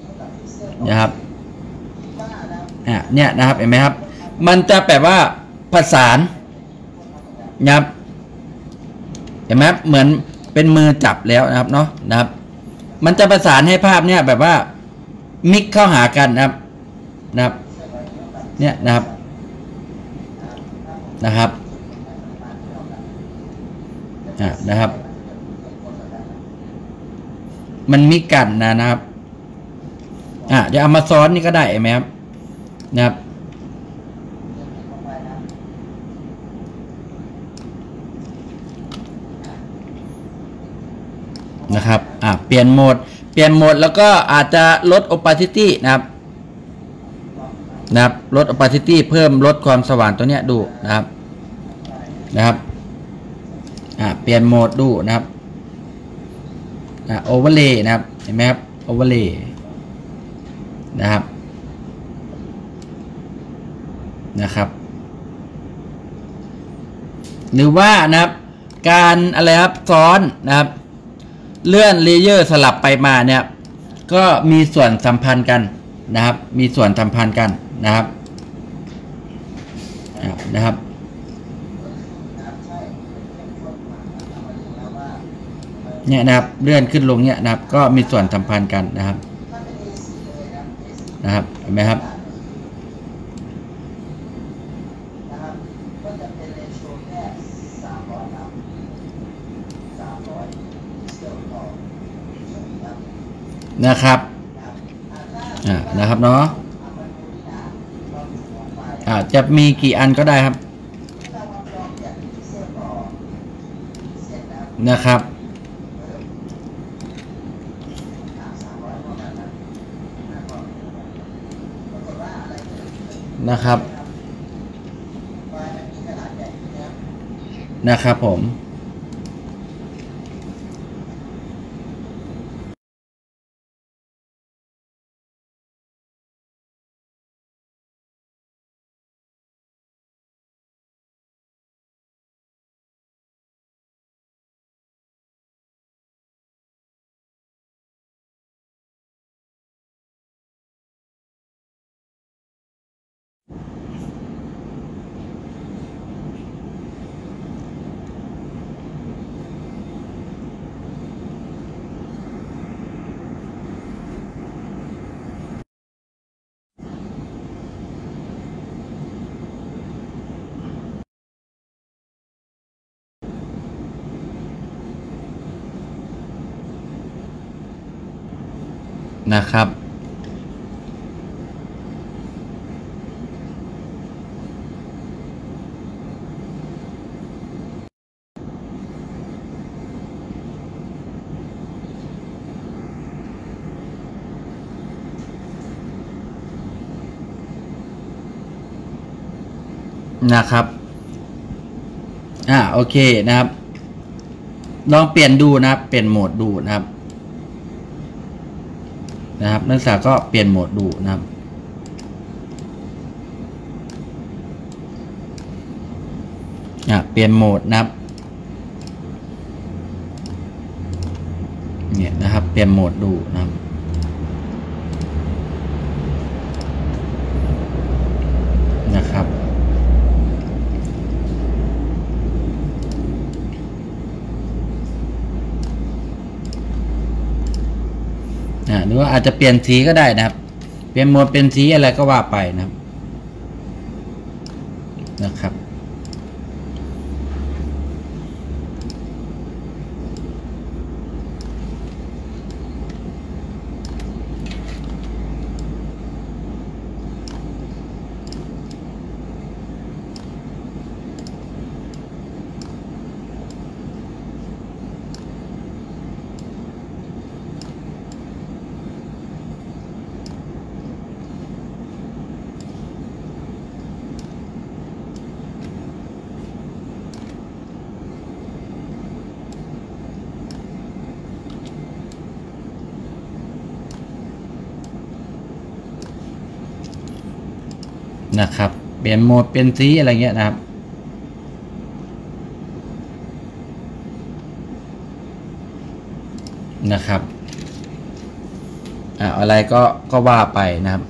A: เนี่ยนะครับเห็นไหมครับมันจะแบบว่าประสานนะครับเห็นไหมเหมือนเป็นมือจับแล้วนะครับมันจะประสานให้ภาพเนี่ยแบบว่ามิกเข้าหากันนะครับเนี่ยนะครับมันมิกกันนะครับเดี๋ยวเอามาซ้อนนี่ก็ได้ไหมครับนะครับเปลี่ยนโหมดแล้วก็อาจจะลด opacity นะครับลด opacity เพิ่มลดความสว่างตัวเนี้ยดูนะครับเปลี่ยนโหมดดูนะครับoverlay นะครับเห็นไหมครับ overlay นะครับหรือว่านะครับการอะไรครับซ้อนนะครับเลื่อนเลเยอร์สลับไปมาเนี่ยก็มีส่วนสัมพันธ์กันนะครับเนี่ยนะครับเลื่อนขึ้นลงเนี่ยนะครับก็มีส่วนสัมพันธ์กันนะครับเห็นไหมครับนะครับเนาะจะมีกี่อันก็ได้ครับนะครับนะครับผมนะครับโอเคนะครับลองเปลี่ยนดูนะครับเปลี่ยนโหมดดูนะครับนักศึกษาก็เปลี่ยนโหมดดูนะครับเปลี่ยนโหมดนะครับเนี่ยนะครับเปลี่ยนโหมดดูนะครับหรือว่าอาจจะเปลี่ยนสีก็ได้นะครับเปลี่ยนโหมดเป็นสีอะไรก็ว่าไปนะครับเปลี่ยนโหมดเป็นสีอะไรเงี้ยนะครับอะไรก็ว่าไปนะครับ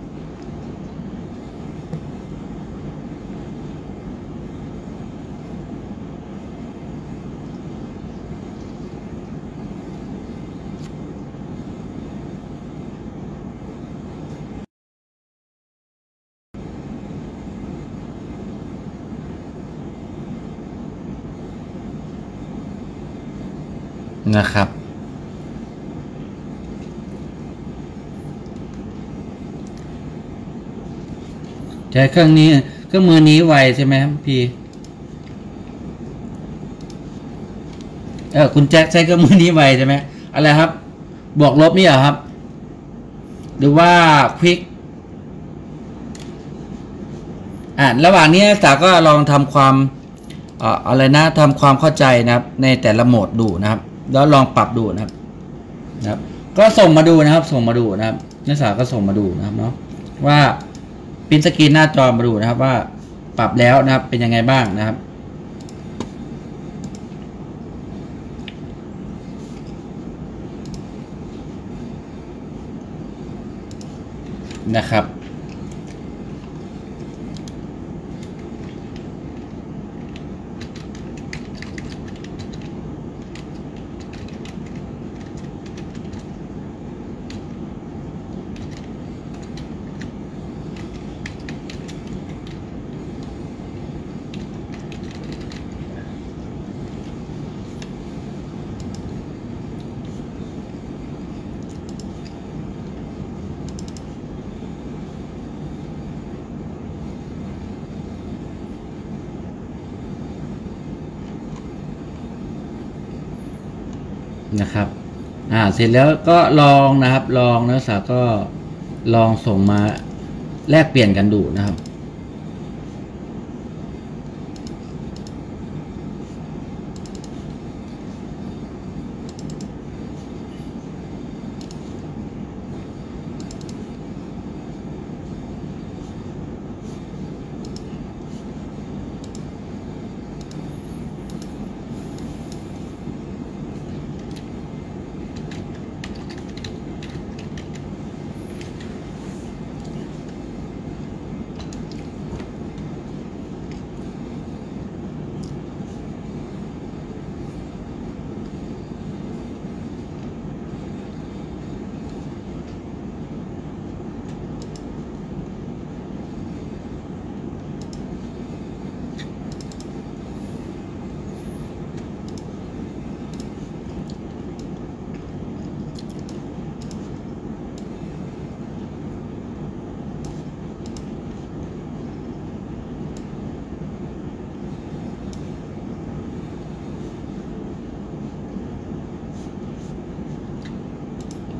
A: ใช้เครื่องมือนี้ไวใช่ไหมครับพี่คุณแจ็คใช้เครื่องมือนี้ไวใช่ไหมอะไรครับบวกลบนี่เหรอครับหรือว่าควิกระหว่างนี้สาก็ลองทำความทำความเข้าใจนะครับในแต่ละโหมดดูนะครับแล้วลองปรับดูนะครับก็ส่งมาดูนะครับนักศึกษาก็ส่งมาดูนะครับเนาะว่าปริ้นสกรีนหน้าจอมาดูนะครับว่าปรับแล้วนะครับเป็นยังไงบ้างนะครับเสร็จแล้วก็ลองนะครับลองนักศึกษาก็ลองส่งมาแลกเปลี่ยนกันดูนะครับ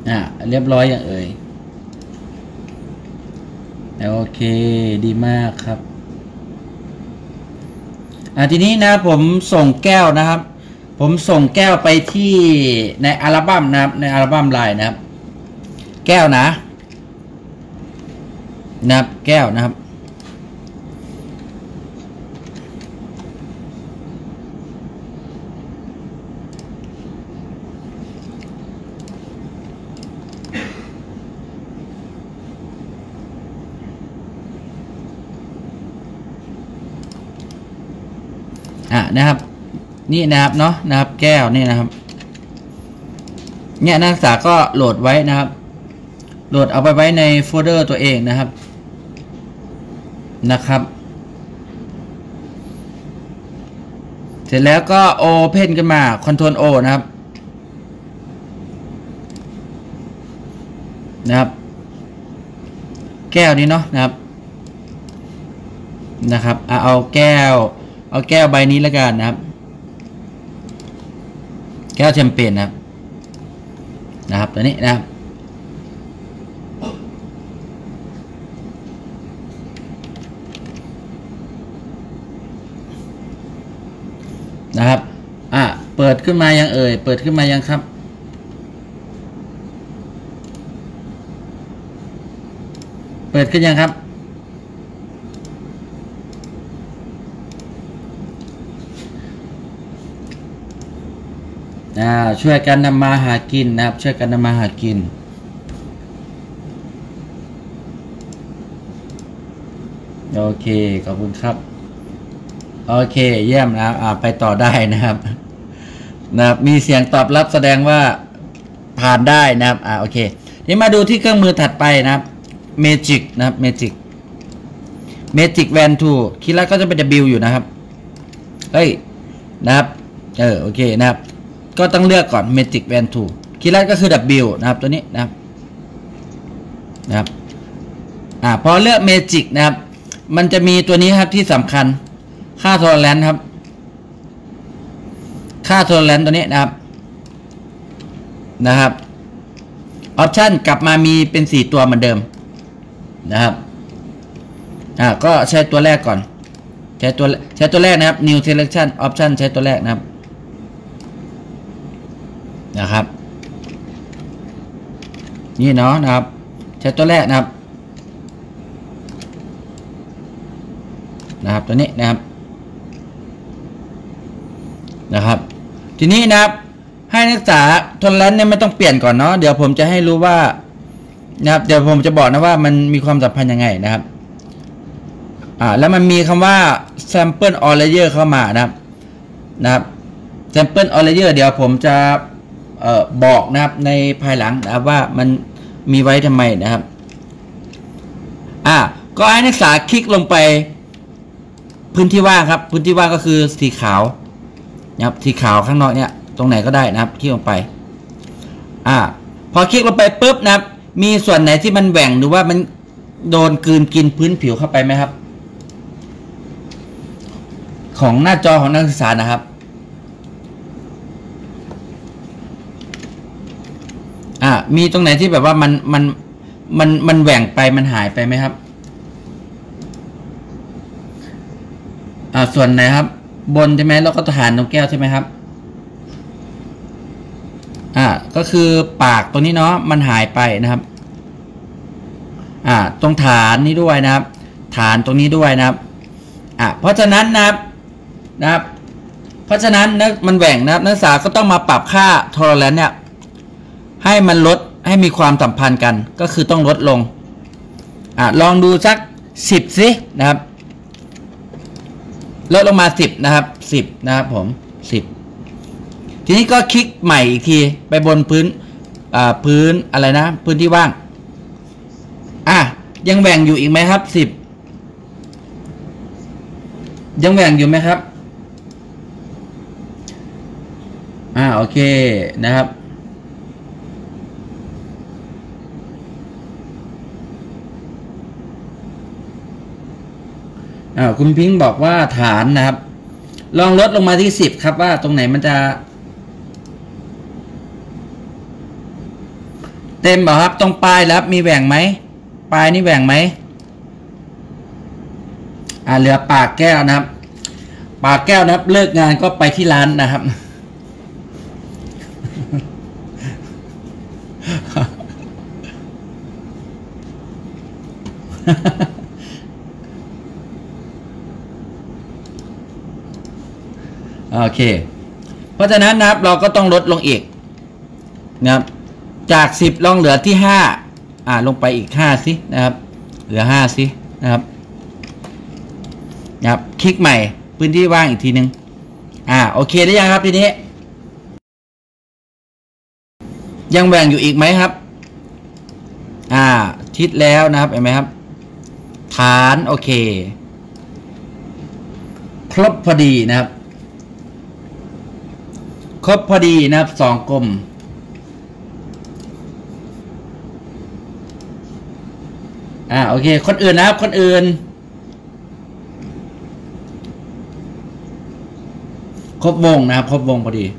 A: เรียบร้อยอย่างเอ่ยโอเคดีมากครับทีนี้นะผมส่งแก้วนะครับผมส่งแก้วไปที่ในอัลบั้มนะครับในอัลบั้มไลน์นะครับแก้วนะครับแก้วนะครับนะครับนี่นะครับเนาะนะครับแก้วนี่นะครับเนี่ยนักศึกษาก็โหลดไว้นะครับโหลดเอาไปไว้ในโฟลเดอร์ตัวเองนะครับเสร็จแล้วก็โอเพนขึ้นมา Ctrl O นะครับแก้วนี้เนาะนะครับเอาแก้วใบนี้แล้วกันนะครับแก้วแชมเปญนะครับตัวนี้นะครับเปิดขึ้นมายังเอ่ยเปิดขึ้นมายังครับเปิดขึ้นยังครับช่วยกันนำมาหากินนะครับช่วยกันนำมาหากินโอเคขอบคุณครับโอเคเยี่ยมนะครับไปต่อได้นะครับมีเสียงตอบรับแสดงว่าผ่านได้นะครับโอเคนี่มาดูที่เครื่องมือถัดไปนะครับ Magic นะครับ Magic Van 2คีย์ลัดก็จะเป็น W อยู่นะครับนะครับโอเคนะครับก็ต้องเลือกก่อน Magic Van 2คีย์ลัดก็คือ W นะครับตัวนี้นะครับพอเลือก Magic นะครับมันจะมีตัวนี้ครับที่สำคัญค่าโทรแลนซ์ครับค่าโทรแลนซ์ตัวนี้นะครับออปชั่นกลับมามีเป็น4ตัวเหมือนเดิมนะครับก็ใช้ตัวแรกก่อนใช้ตัวแรกนะครับ New Selection Option ใช้ตัวแรกนะครับนี่เนาะนะครับใช้ตัวแรกนะครับตัวนี้นะครับทีนี้นะครับให้นักศึกษาโทรแลนซ์เนี่ยไม่ต้องเปลี่ยนก่อนเนาะเดี๋ยวผมจะให้รู้ว่านะครับเดี๋ยวผมจะบอกนะว่ามันมีความสัมพันธ์ยังไงนะครับแล้วมันมีคำว่า sample all layer เข้ามานะครับ sample all layer เดี๋ยวผมจะบอกนะครับในภายหลังนะครับว่ามันมีไว้ทำไมนะครับก็ให้นักศึกษาคลิกลงไปพื้นที่ว่างครับพื้นที่ว่างก็คือสีขาวนะครับสีขาวข้างนอกเนี่ยตรงไหนก็ได้นะครับคลิกลงไปพอคลิกลงไปปุ๊บนะครับมีส่วนไหนที่มันแหว่งหรือว่ามันโดนกลืนกินพื้นผิวเข้าไปไหมครับของหน้าจอของนักศึกษานะครับมีตรงไหนที่แบบว่ามันแหว่งไปมันหายไปไหมครับส่วนไหนครับบนใช่ไหมแล้วก็ฐานตรงแก้วใช่ไหมครับก็คือปากตัวนี้เนาะมันหายไปนะครับตรงฐานนี้ด้วยนะครับฐานตรงนี้ด้วยนะครับเพราะฉะนั้นนะครับเพราะฉะนั้นมันแหว่งนะครับนักศึกษาก็ต้องมาปรับค่าโทรแลนซ์เนี่ยให้มันลดให้มีความสัมพันธ์กันก็คือต้องลดลงลองดูสัก10สินะครับลดลงมา10นะครับ10นะครับผม10ทีนี้ก็คลิกใหม่อีกทีไปบนพื้นอะไรนะพื้นที่ว่างยังแหว่งอยู่อีกไหมครับ10ยังแหว่งอยู่ไหมครับโอเคนะครับคุณพิงค์บอกว่าฐานนะครับลองลดลงมาที่10ครับว่าตรงไหนมันจะแเต็มเหรอครับตรงปลายแล้วมีแหว่งไหมปลายนี่แหว่งไหมเหลือปากแก้วนะครับปากแก้วนะครับเลิกงานก็ไปที่ร้านนะครับโอเคเพราะฉะนั้นนะครับเราก็ต้องลดลงอีกนะครับจาก10ลองเหลือที่5ลงไปอีก5สินะครับเหลือ5สินะครับคลิกใหม่พื้นที่ว่างอีกทีนึงโอเคได้ยังครับทีนี้ยังแบ่งอยู่อีกไหมครับทิศแล้วนะครับเห็นไหมครับฐานโอเคครบพอดีนะครับครบพอดีนะครับ2กลมโอเคคนอื่นนะครับคนอื่นครบวงนะครับครบวงพอดี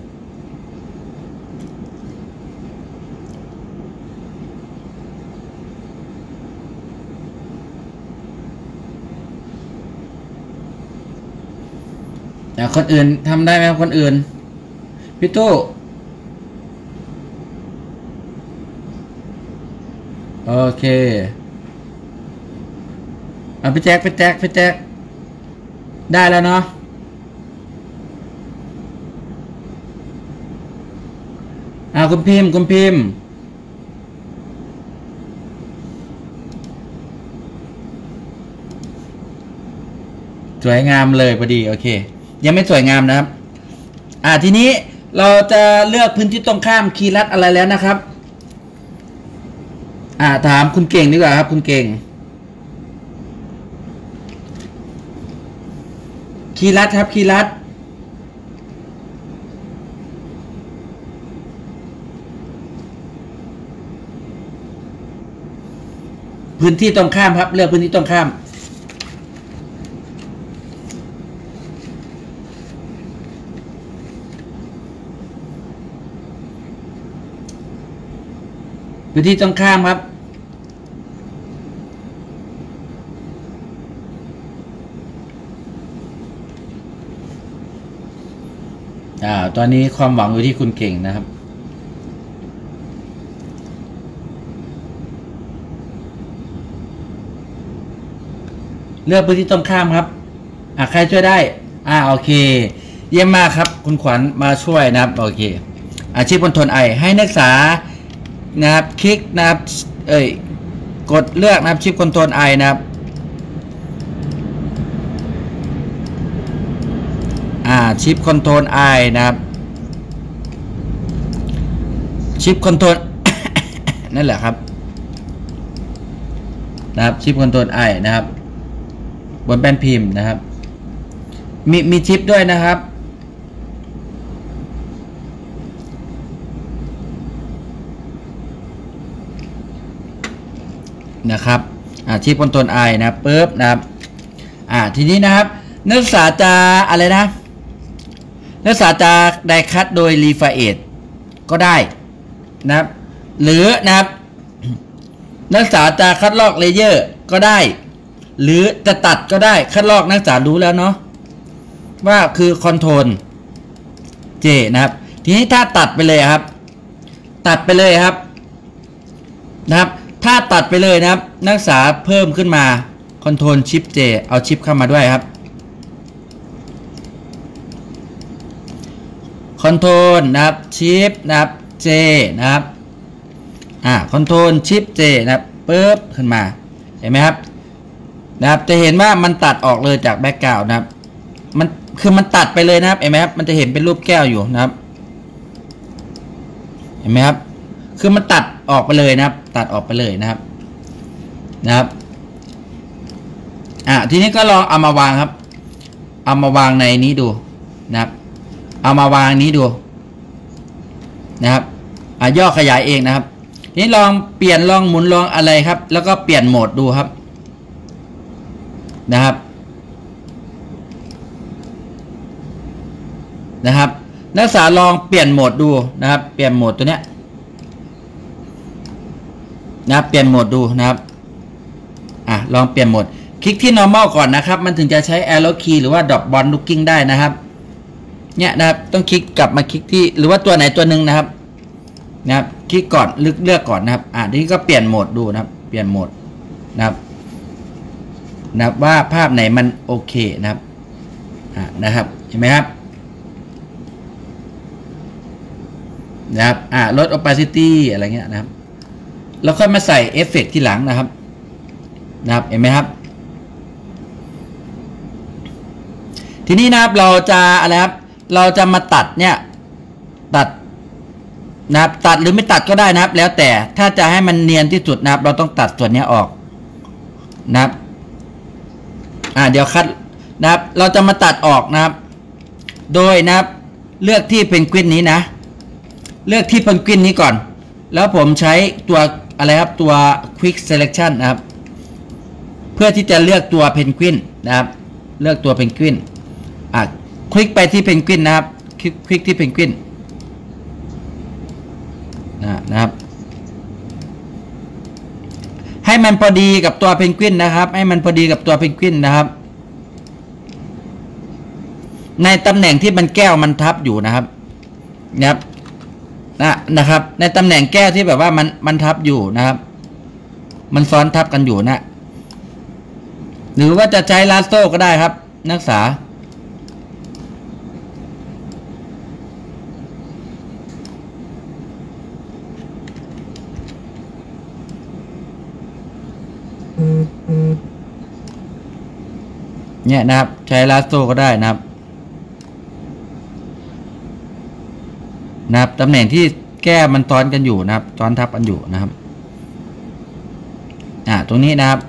A: คนอื่นทำได้ไหมคนอื่นพี่ตู้โอเคพี่แจ็คได้แล้วเนาะคุณพิมพ์สวยงามเลยพอดีโอเคยังไม่สวยงามนะครับทีนี้เราจะเลือกพื้นที่ตรงข้ามคีย์ลัดอะไรแล้วนะครับถามคุณเก่งดีกว่าครับคุณเก่งคีย์ลัดครับคีย์ลัดพื้นที่ตรงข้ามครับเลือกพื้นที่ตรงข้ามพื้นที่ตรงข้ามครับตอนนี้ความหวังอยู่ที่คุณเก่งนะครับเลือกพื้นที่ตรงข้ามครับใครช่วยได้โอเคเยี่ยมมากครับคุณขวัญมาช่วยนะครับโอเคชิปคอนโทรลไอให้นักศึกษานะครับคลิกนะครับกดเลือกนะครับชิปคอนโทรลไอนะครับชิปคอนโทรลไอนะครับชิปคอนโทรล นั่นแหละครับชิปคอนโทรลไอนะครับบนแป้นพิมพ์นะครับมีชิปด้วยนะครับชิปคอนโทรลไอนะปึ๊บนะครับทีนี้นะครับนักศึกษาจะอะไรนะนักศึกษาจะไดคัตโดยรีไฟเอทก็ได้นะครับหรือนะครับนักศึกษาจะคัดลอกเลเยอร์ก็ได้หรือจะตัดก็ได้คัดลอกนักศึกษารู้แล้วเนาะว่าคือคอนโทรล J นะครับทีนี้ถ้าตัดไปเลยครับตัดไปเลยครับถ้าตัดไปเลยนะครับนักศึกษาเพิ่มขึ้นมาคอนโทรลชิป J เอาชิปเข้ามาด้วยครับคอนโทรลนะครับชิปนะครับ J นะครับคอนโทรลชิป J นะครับปึ๊บขึ้นมาเห็นไหมครับจะเห็นว่ามันตัดออกเลยจากแบ็กกราวด์นะครับมันตัดไปเลยนะครับเห็นไหมครับมันจะเห็นเป็นรูปแก้วอยู่นะครับเห็นไหมครับคือมันตัดออกไปเลยนะครับตัดออกไปเลยนะครับทีนี้ก็ลองเอามาวางครับเอามาวางในนี้ดูนะครับเอามาวางนี้ดูนะครับย่อขยายเองนะครับทีนี้ลองเปลี่ยนลองหมุนลองอะไรครับแล้วก็เปลี่ยนโหมดดูครับนะครับนักศึกษาลองเปลี่ยนโหมดดูนะครับเปลี่ยนโหมดตัวเนี้ยนะครับเปลี่ยนโหมดดูนะครับลองเปลี่ยนโหมดคลิกที่ normal ก่อนนะครับมันถึงจะใช้ arrow key หรือว่า drop ball looking ได้นะครับเนี่ยนะครับต้องคลิกกลับมาคลิกที่หรือว่าตัวไหนตัวหนึ่งนะครับคลิกก่อนเลือกก่อนนะครับทีนี้ก็เปลี่ยนโหมดดูนะครับเปลี่ยนโหมดนะครับว่าภาพไหนมันโอเคนะครับนะครับเห็นไหมครับลด opacity อะไรเงี้ยนะครับแล้วค่อยมาใส่เอฟเฟกต์ที่หลังนะครับเห็นไหมครับทีนี้นะครับเราจะอะไรครับเราจะมาตัดเนี่ยตัดนะครับตัดหรือไม่ตัดก็ได้นะครับแล้วแต่ถ้าจะให้มันเนียนที่สุดนะครับเราต้องตัดส่วนนี้ออกนะครับเดี๋ยวคัดนะครับเราจะมาตัดออกนะครับโดยนะครับเลือกที่เพนกวินนี้นะเลือกที่เพนกวินนี้ก่อนแล้วผมใช้ตัวอะไรครับตัว Quick Selection นะครับเพื่อที่จะเลือกตัวเพนกวินนะครับเลือกตัวเพนกวินคลิกไปที่เพนกวินนะครับคลิกที่เพนกวินนะครับให้มันพอดีกับตัวเพนกวินนะครับให้มันพอดีกับตัวเพนกวินนะครับในตำแหน่งที่มันแก้วมันทับอยู่นะครับนะครับในตำแหน่งแก้วที่แบบว่ามันทับอยู่นะครับมันซ้อนทับกันอยู่นะหรือว่าจะใช้ลาสโต้ก็ได้ครับนักศึกษาเนี่ยนะครับใช้ลาสโต้ก็ได้นะครับตำแหน่งที่แก้มันซ้อนกันอยู่นะครับซ้อนทับกันอยู่นะครับตรงนี้นะครับ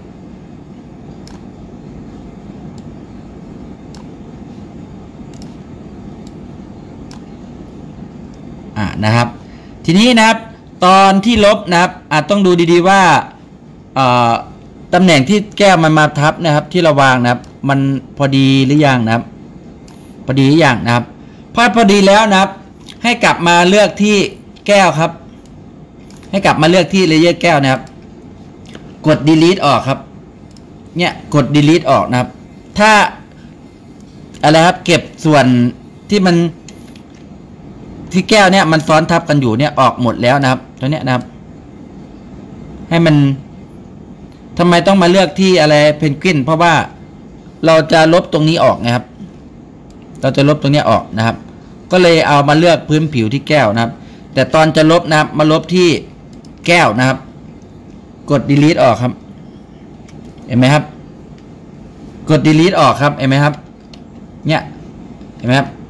A: นะครับทีนี้นะครับตอนที่ลบนะครับต้องดูดีๆว่าตำแหน่งที่แก้วมันมาทับนะครับที่เราวางนะครับมันพอดีหรือยังนะครับพอดีหรือยังนะครับพอดีแล้วนะครับให้กลับมาเลือกที่แก้วครับให้กลับมาเลือกที่เลเยอร์แก้วนะครับกด delete ออกครับเนี่ยกด delete ออกนะครับถ้าอะไรครับเก็บส่วนที่มันที่แก้วเนี่ยมันซ้อนทับกันอยู่เนี่ยออกหมดแล้วนะครับตัวเนี้ยนะครับให้มันทำไมต้องมาเลือกที่อะไรเพนกวินเพราะว่าเราจะลบตรงนี้ออกนะครับเราจะลบตรงนี้ออกนะครับก็เลยเอามาเลือกพื้นผิวที่แก้วนะครับแต่ตอนจะลบนะครับมาลบที่แก้วนะครับกด delete ออกครับเห็นไหมครับกด delete ออกครับเห็นไหมครับเนี่ยเห็นไหมครับ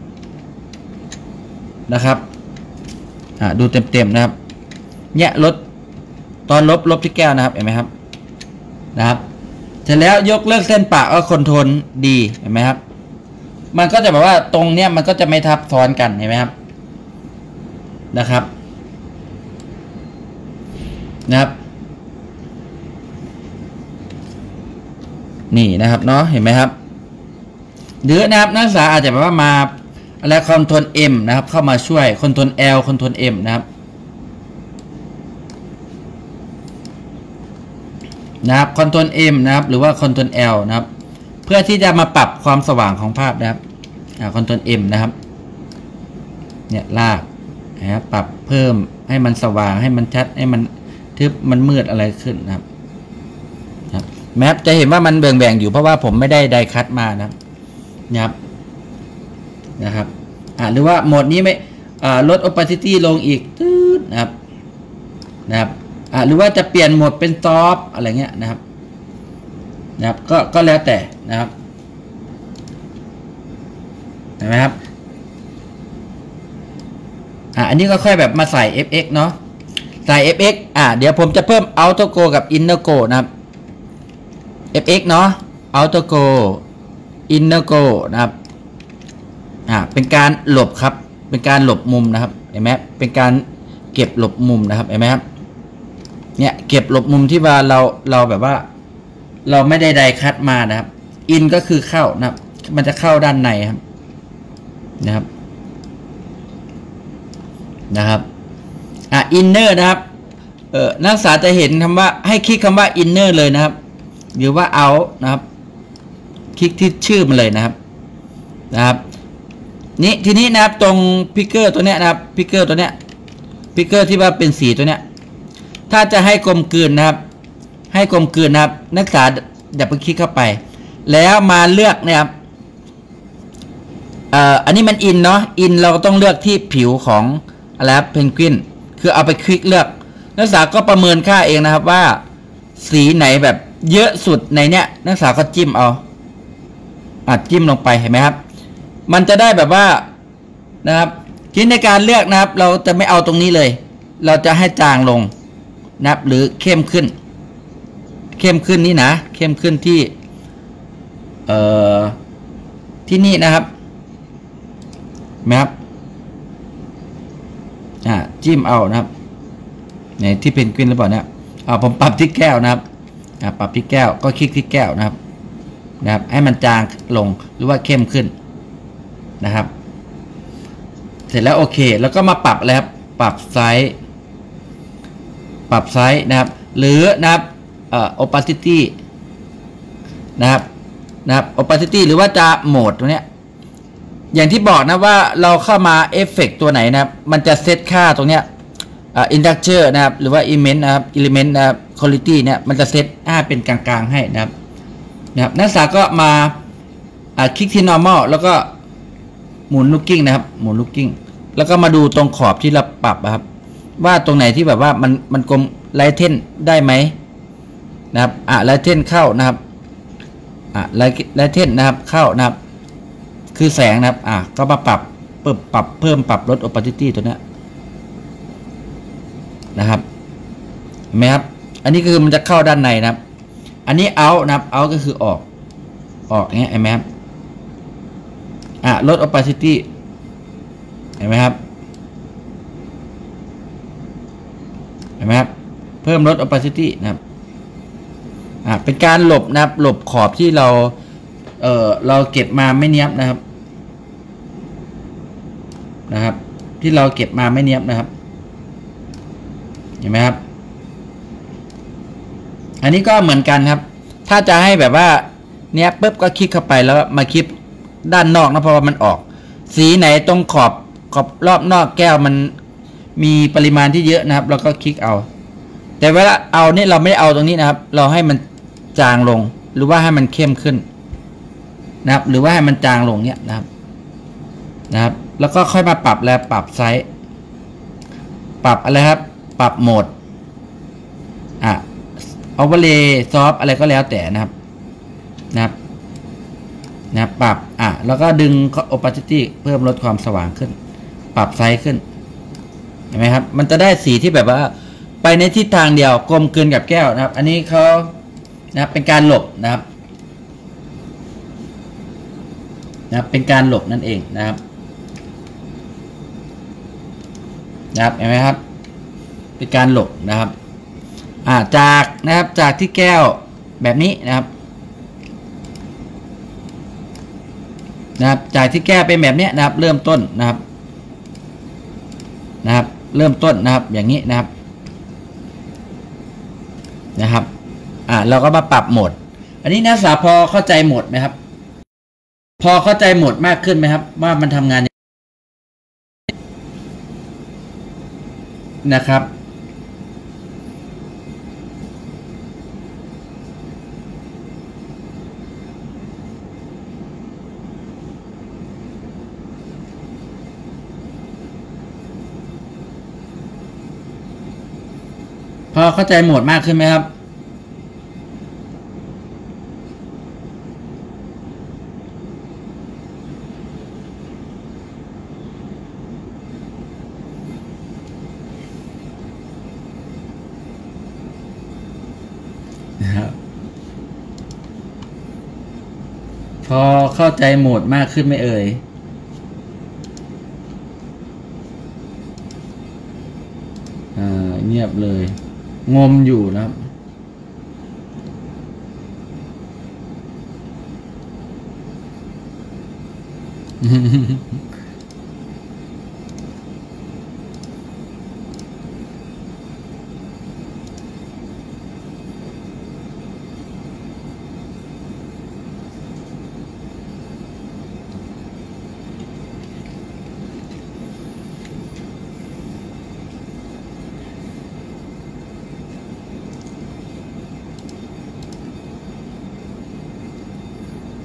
A: นะครับดูเต็มๆนะครับเนี่ยลดตอนลบที่แก้วนะครับเห็นไหมครับเสร็จแล้วยกเลิกเส้นปะก็คอนโทรลดีเห็นไหมครับมันก็จะแบบว่าตรงเนี้ยมันก็จะไม่ทับซ้อนกันเห็นไหมครับนะครับนี่นะครับเนาะเห็นไหมครับหรือนะครับนักศึกษาอาจจะแบบว่ามาอะไรคอนโทรล M นะครับเข้ามาช่วยคอนโทรล L คอนโทรล M นะครับคอนโทรล M นะครับหรือว่าคอนโทรล L นะครับเพื่อที่จะมาปรับความสว่างของภาพนะครับคอนโทรล M นะครับเนี่ยลากนะครับปรับเพิ่มให้มันสว่างให้มันชัดให้มันทึบมันมืดอะไรขึ้นนะครับแมปจะเห็นว่ามันแบ่งอยู่เพราะว่าผมไม่ได้ไดคัตมานะครับหรือว่าโหมดนี้ไม่ลด opacity ลงอีกนะครับหรือว่าจะเปลี่ยนโหมดเป็นซอฟอะไรเงี้ยนะครับก็แล้วแต่นะครับเห็นไหมครับอันนี้ก็ค่อยแบบมาใส่ FX เนาะใส่ FX เดี๋ยวผมจะเพิ่ม Auto Go กับ Inner Go นะครับ FX เนาะ Auto Go Inner Go นะครับเป็นการหลบครับเป็นการหลบมุมนะครับเห็นไหมเป็นการเก็บหลบมุมนะครับเห็นไหมครับเนี่ยเก็บหลบมุมที่ว่าเราแบบว่าเราไม่ได้ไดคัตมานะครับอินก็คือเข้านะครับมันจะเข้าด้านในครับนะครับอินเนอร์นะครับนักศึกษาจะเห็นคำว่าให้คลิกคำว่า inner เลยนะครับหรือว่า out นะครับคลิกที่ชื่อมันเลยนะครับนี่ทีนี้นะครับตรงพิกเกอร์ตัวเนี้ยนะครับพิกเกอร์ตัวเนี้ยพิกเกอร์ที่ว่าเป็นสีตัวเนี้ยถ้าจะให้กลมกลืนนะครับให้กลมกลืนนะครับนักศึกษาดับเบิลคลิกเข้าไปแล้วมาเลือกนะครับอันนี้มันอินเนาะอินเราต้องเลือกที่ผิวของอะไรเพนกวินคือเอาไปคลิกเลือกนักศึกษาก็ประเมินค่าเองนะครับว่าสีไหนแบบเยอะสุดในเนี้ยนักศึกษาก็จิ้มเอาจิ้มลงไปเห็นไหมครับมันจะได้แบบว่านะครับทีในการเลือกนะครับเราจะไม่เอาตรงนี้เลยเราจะให้จางลงนะครับหรือเข้มขึ้นนี่นะเข้มขึ้นที่ที่นี่นะครับนะครับจิ้มเอานะครับในที่เพนกวินหรือเปล่าเนี่ยผมปรับที่แก้วนะครับปรับที่แก้วก็คลิกที่แก้วนะครับให้มันจางลงหรือว่าเข้มขึ้นนะครับเสร็จแล้วโอเคแล้วก็มาปรับแล้วปรับไซส์นะครับหรือนะครับopacity นะครับ opacity หรือว่าจะโหมดตัวเนี้ยอย่างที่บอกนะว่าเราเข้ามาเอฟเฟกตัวไหนนะครับมันจะเซตค่าตรงเนี้ยinteger นะครับหรือว่า element นะครับ element นะครับ quality เนี่ยมันจะเซตเป็นกลางๆให้นะครับนักศึกษาก็มาคลิกที่ normal แล้วก็หมุน looking นะครับหมุน looking แล้วก็มาดูตรงขอบที่เราปรับนะครับว่าตรงไหนที่แบบว่ามันกลมไลท์เทนได้ไหมนะครับไลท์เทนเข้านะครับไลท์เทนนะครับเข้านะครับคือแสงนะครับก็มาปรับเพิ่มปรับลด opacity ตัวนี้นะครับเห็นไหมครับอันนี้คือมันจะเข้าด้านในนะครับอันนี้ out นะครับ out ก็คือออกเงี้ยเห็นไหมครับลด opacity เห็นไหมครับเพิ่มลด opacity นะครับเป็นการหลบนะครับหลบขอบที่เราเก็บมาไม่เนียบนะครับที่เราเก็บมาไม่เนียบนะครับเห็นไหมครับอันนี้ก็เหมือนกันครับถ้าจะให้แบบว่าเนี้ยปุ๊บก็คลิกเข้าไปแล้วมาคลิกด้านนอกนะเพราะว่ามันออกสีไหนตรงขอบรอบนอกแก้วมันมีปริมาณที่เยอะนะครับเราก็คลิกเอาแต่เวลาเอานี่เราไม่เอาตรงนี้นะครับเราให้มันจางลงหรือว่าให้มันเข้มขึ้นนะครับหรือว่าให้มันจางลงเนี้ยนะครับแล้วก็ค่อยมาปรับแล้วปรับไซส์ปรับอะไรครับปรับโหมดoverlay soft อะไรก็แล้วแต่นะครับปรับแล้วก็ดึง opacity เพิ่มลดความสว่างขึ้นปรับไซส์ขึ้นเห็นไหมครับมันจะได้สีที่แบบว่าไปในทิศทางเดียวกลมกลืนกับแก้วนะครับอันนี้เขานะครับเป็นการหลบนะครับเป็นการหลบนั่นเองนะครับเห็นไหมครับเป็นการหลบนะครับจากที่แก้วแบบนี้นะครับจากที่แก้วเป็นแบบนี้นะครับเริ่มต้นนะครับเริ่มต้นนะครับอย่างนี้นะครับเราก็มาปรับโหมดอันนี้นักศึกษาพอเข้าใจโหมดไหมครับพอเข้าใจโหมดมากขึ้นไหมครับว่ามันทำงานนะครับพอเข้าใจโหมดมากขึ้นไหมครับพอเข้าใจโหมดมากขึ้นไหมเอ่ยเงียบเลยงมอยู่นะครับ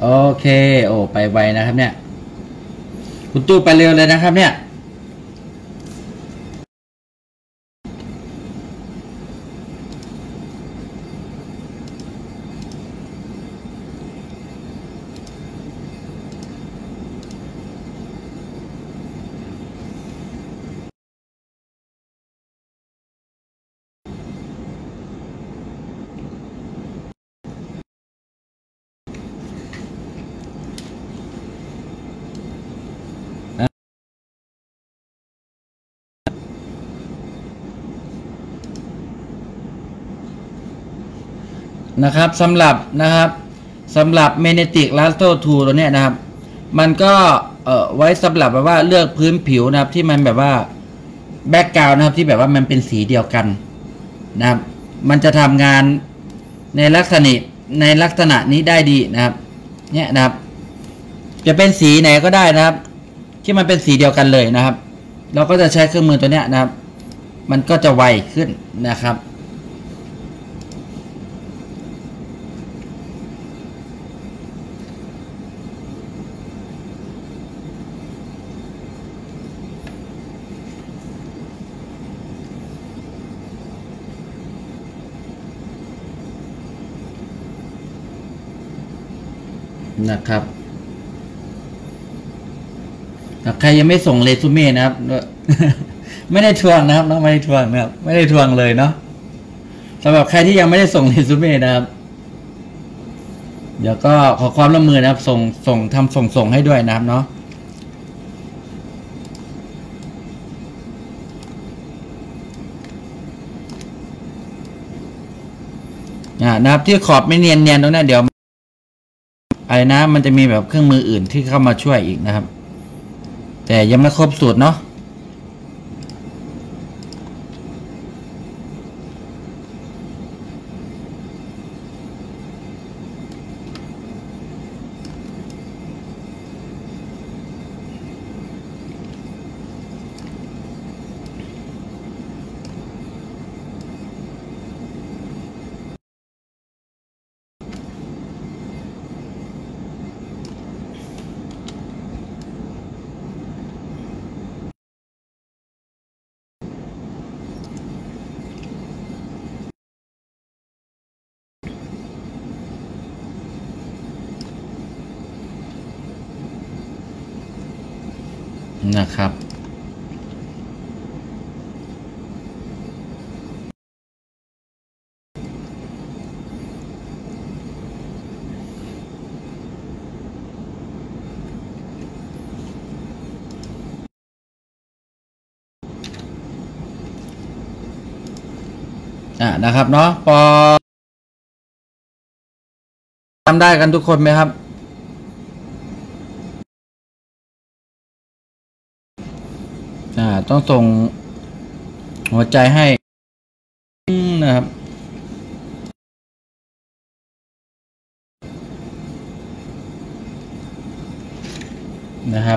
A: โอเคโอ้ไปไวนะครับเนี่ยคุณตู้ไปเร็วเลยนะครับเนี่ยนะครับสำหรับMagnetic Lasso Tool ตัวเนี้ยนะครับมันก็ไว้สำหรับแบบว่าเลือกพื้นผิวนะครับที่มันแบบว่าแบ็กกราวด์นะครับที่แบบว่ามันเป็นสีเดียวกันนะครับมันจะทำงานในลักษณะนี้ได้ดีนะครับเนี่ยนะครับจะเป็นสีไหนก็ได้นะครับที่มันเป็นสีเดียวกันเลยนะครับเราก็จะใช้เครื่องมือตัวเนี้ยนะครับมันก็จะไวขึ้นนะครับนะครับใครยังไม่ส่งเรซูเม่นะครับ ไม่ได้ทวงนะครับน้องไม่ได้ทวงนะครับไม่ได้ทวงเลยเนาะสำหรับใครที่ยังไม่ได้ส่งเรซูเม่นะครับเดี๋ยวก็ขอความร่วมมือนะครับส่งให้ด้วยนะครับเนาะนะครับที่ขอบไม่เนียนตรงนั้นเดี๋ยวอะไรนะมันจะมีแบบเครื่องมืออื่นที่เข้ามาช่วยอีกนะครับแต่ยังไม่ครบสูตรเนาะนะครับนะครับเนาะพอทำได้กันทุกคนไหมครับต้องส่งหัวใจให้นะครับนะครับ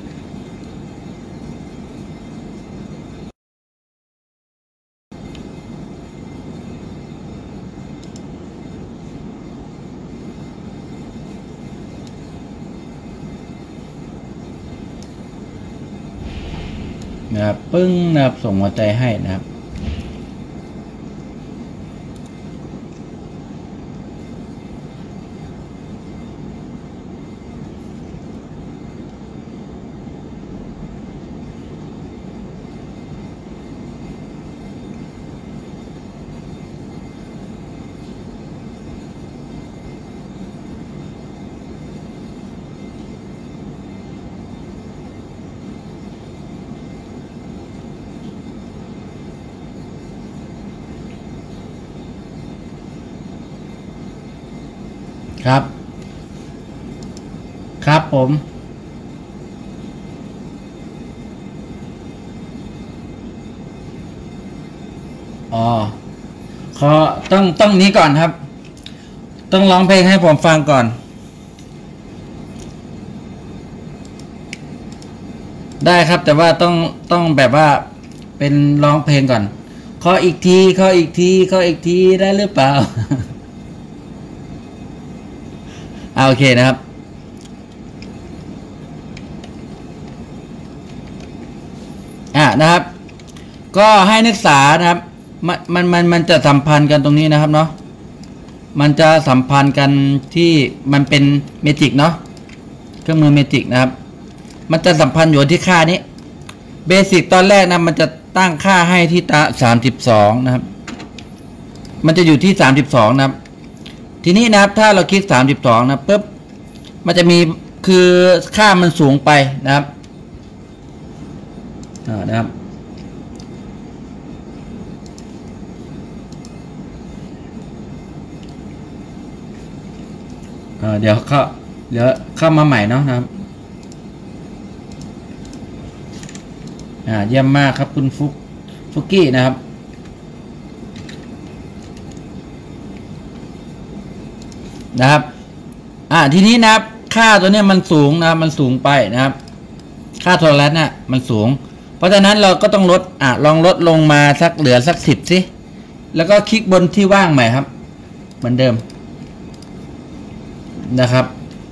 A: ปึ้งนะครับส่งหัวใจให้นะครับครับครับผมอ๋อต้องนี้ก่อนครับต้องร้องเพลงให้ผมฟังก่อนได้ครับแต่ว่าต้องแบบว่าเป็นร้องเพลงก่อนขออีกทีได้หรือเปล่าโอเคนะครับนะครับ ก็ให้นักศึกษานะครับมันจะสัมพันธ์กันตรงนี้นะครับเนาะมันจะสัมพันธ์กันที่มันเป็นเมจิกเนาะเครื่องมือเมจิกนะครับมันจะสัมพันธ์อยู่ที่ค่านี้เบสิกตอนแรกนะมันจะตั้งค่าให้ที่32นะครับมันจะอยู่ที่32นะครับทีนี้นะครับถ้าเราคลิก32นะปุ๊บมันจะมีคือค่ามันสูงไปนะครับนะครับเดี๋ยวเข้ามาใหม่เนาะนะครับเยี่ยมมากครับคุณฟุกกี้นะครับทีนี้นะครับค่าตัวนี้มันสูงนะครับมันสูงไปนะครับค่าโทรทัศน์น่ะมันสูงเพราะฉะนั้นเราก็ต้องลดลองลดลงมาสักเหลือสัก10สิแล้วก็คลิกบนที่ว่างใหม่ครับเหมือนเดิมนะครับ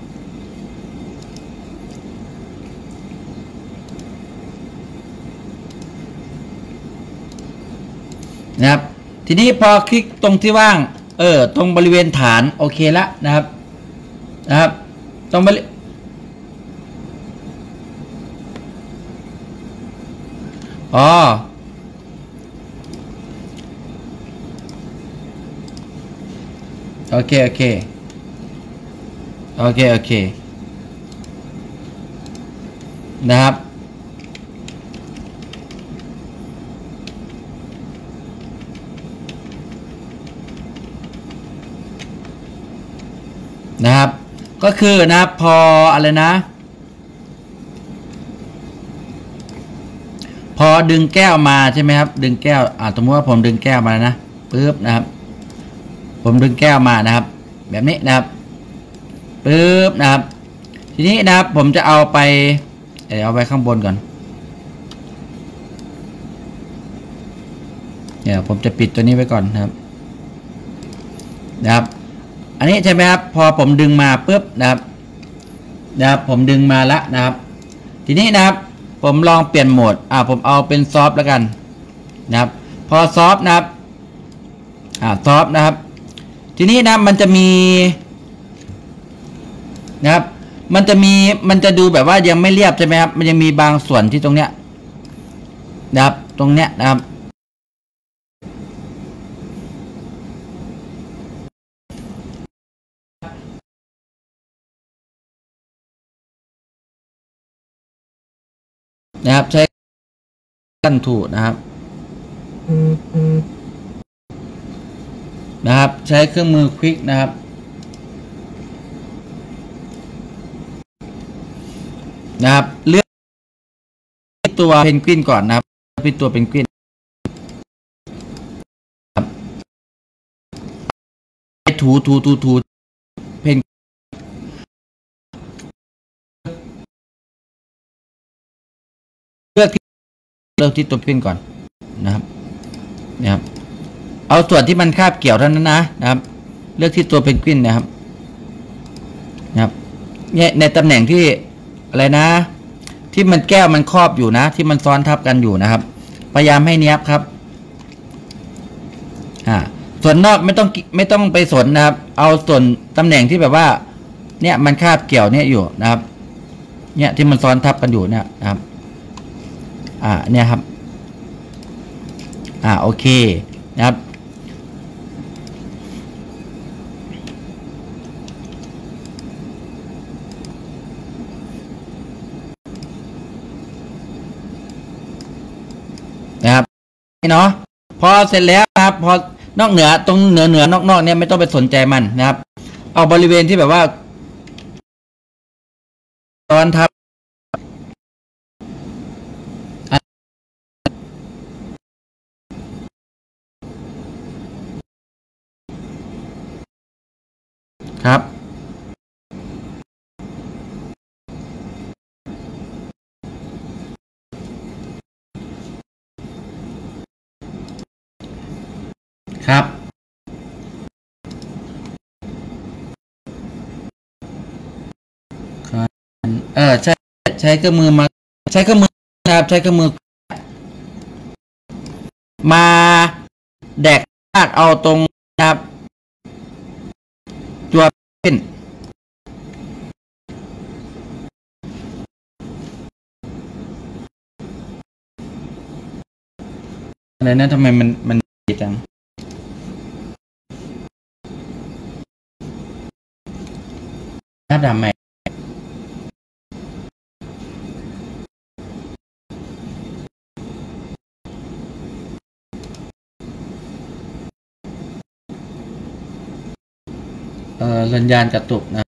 A: ทีนี้พอคลิกตรงที่ว่างตรงบริเวณฐานโอเคละนะครับตรงโอเคนะครับก็คือนะครับพออะไรนะพอดึงแก้วมาใช่ไหมครับดึงแก้วสมมติว่าผมดึงแก้วมานะปึ๊บนะครับผมดึงแก้วมานะครับแบบนี้นะครับปึ๊บนะครับทีนี้นะครับผมจะเอาไปเอาไปข้างบนก่อนเดี๋ยวผมจะปิดตัวนี้ไว้ก่อนนะครับอันนี้ใช่ไหมครับพอผมดึงมาปุ๊บนะครับผมดึงมาแล้วนะครับทีนี้นะครับผมลองเปลี่ยนโหมดผมเอาเป็นซอฟต์แล้วกันนะครับพอซอฟต์นะครับซอฟต์นะครับทีนี้นะมันจะมีนะครับมันจะดูแบบว่ายังไม่เรียบใช่ไหมครับมันยังมีบางส่วนที่ตรงเนี้ยนะครับตรงเนี้ยนะครับใช้ขั้นถูกนะครับใช้เครื่องมือควิกนะครับเลือกตัวเพนกวินก่อนนะครับเป็นตัวเพนกวินถูเพนเลือกที่ตัวเพนก่อนนะครับเอาส่วนที่มันคาบเกี่ยวเท่านั้นนะครับเลือกที่ตัวเพนกวินนะครับเนี่ยในตำแหน่งที่อะไรนะที่มันแก้วมันครอบอยู่นะที่มันซ้อนทับกันอยู่นะครับพยายามให้เนียบครับส่วนนอกไม่ต้องไปสนนะครับเอาส่วนตำแหน่งที่แบบว่าเนี่ยมันคาบเกี่ยวเนี่ยอยู่นะครับเนี่ยที่มันซ้อนทับกันอยู่เนี่ยนะครับเนี่ยครับโอเคนะครับเนาะพอเสร็จแล้วครับพอนอกเหนือตรงเหนือนอกเนี่ยไม่ต้องไปสนใจมันนะครับเอาบริเวณที่แบบว่าตอนทับครับใช้เครื่องมือมาใช้เครื่องมือนะครับใช้เครื่องมือมาแดกลากเอาตรงนะครับตัวเป็นอะไรนะทำไมมันดีจังหน้าดำไหมสัญญาณกระตุกนะ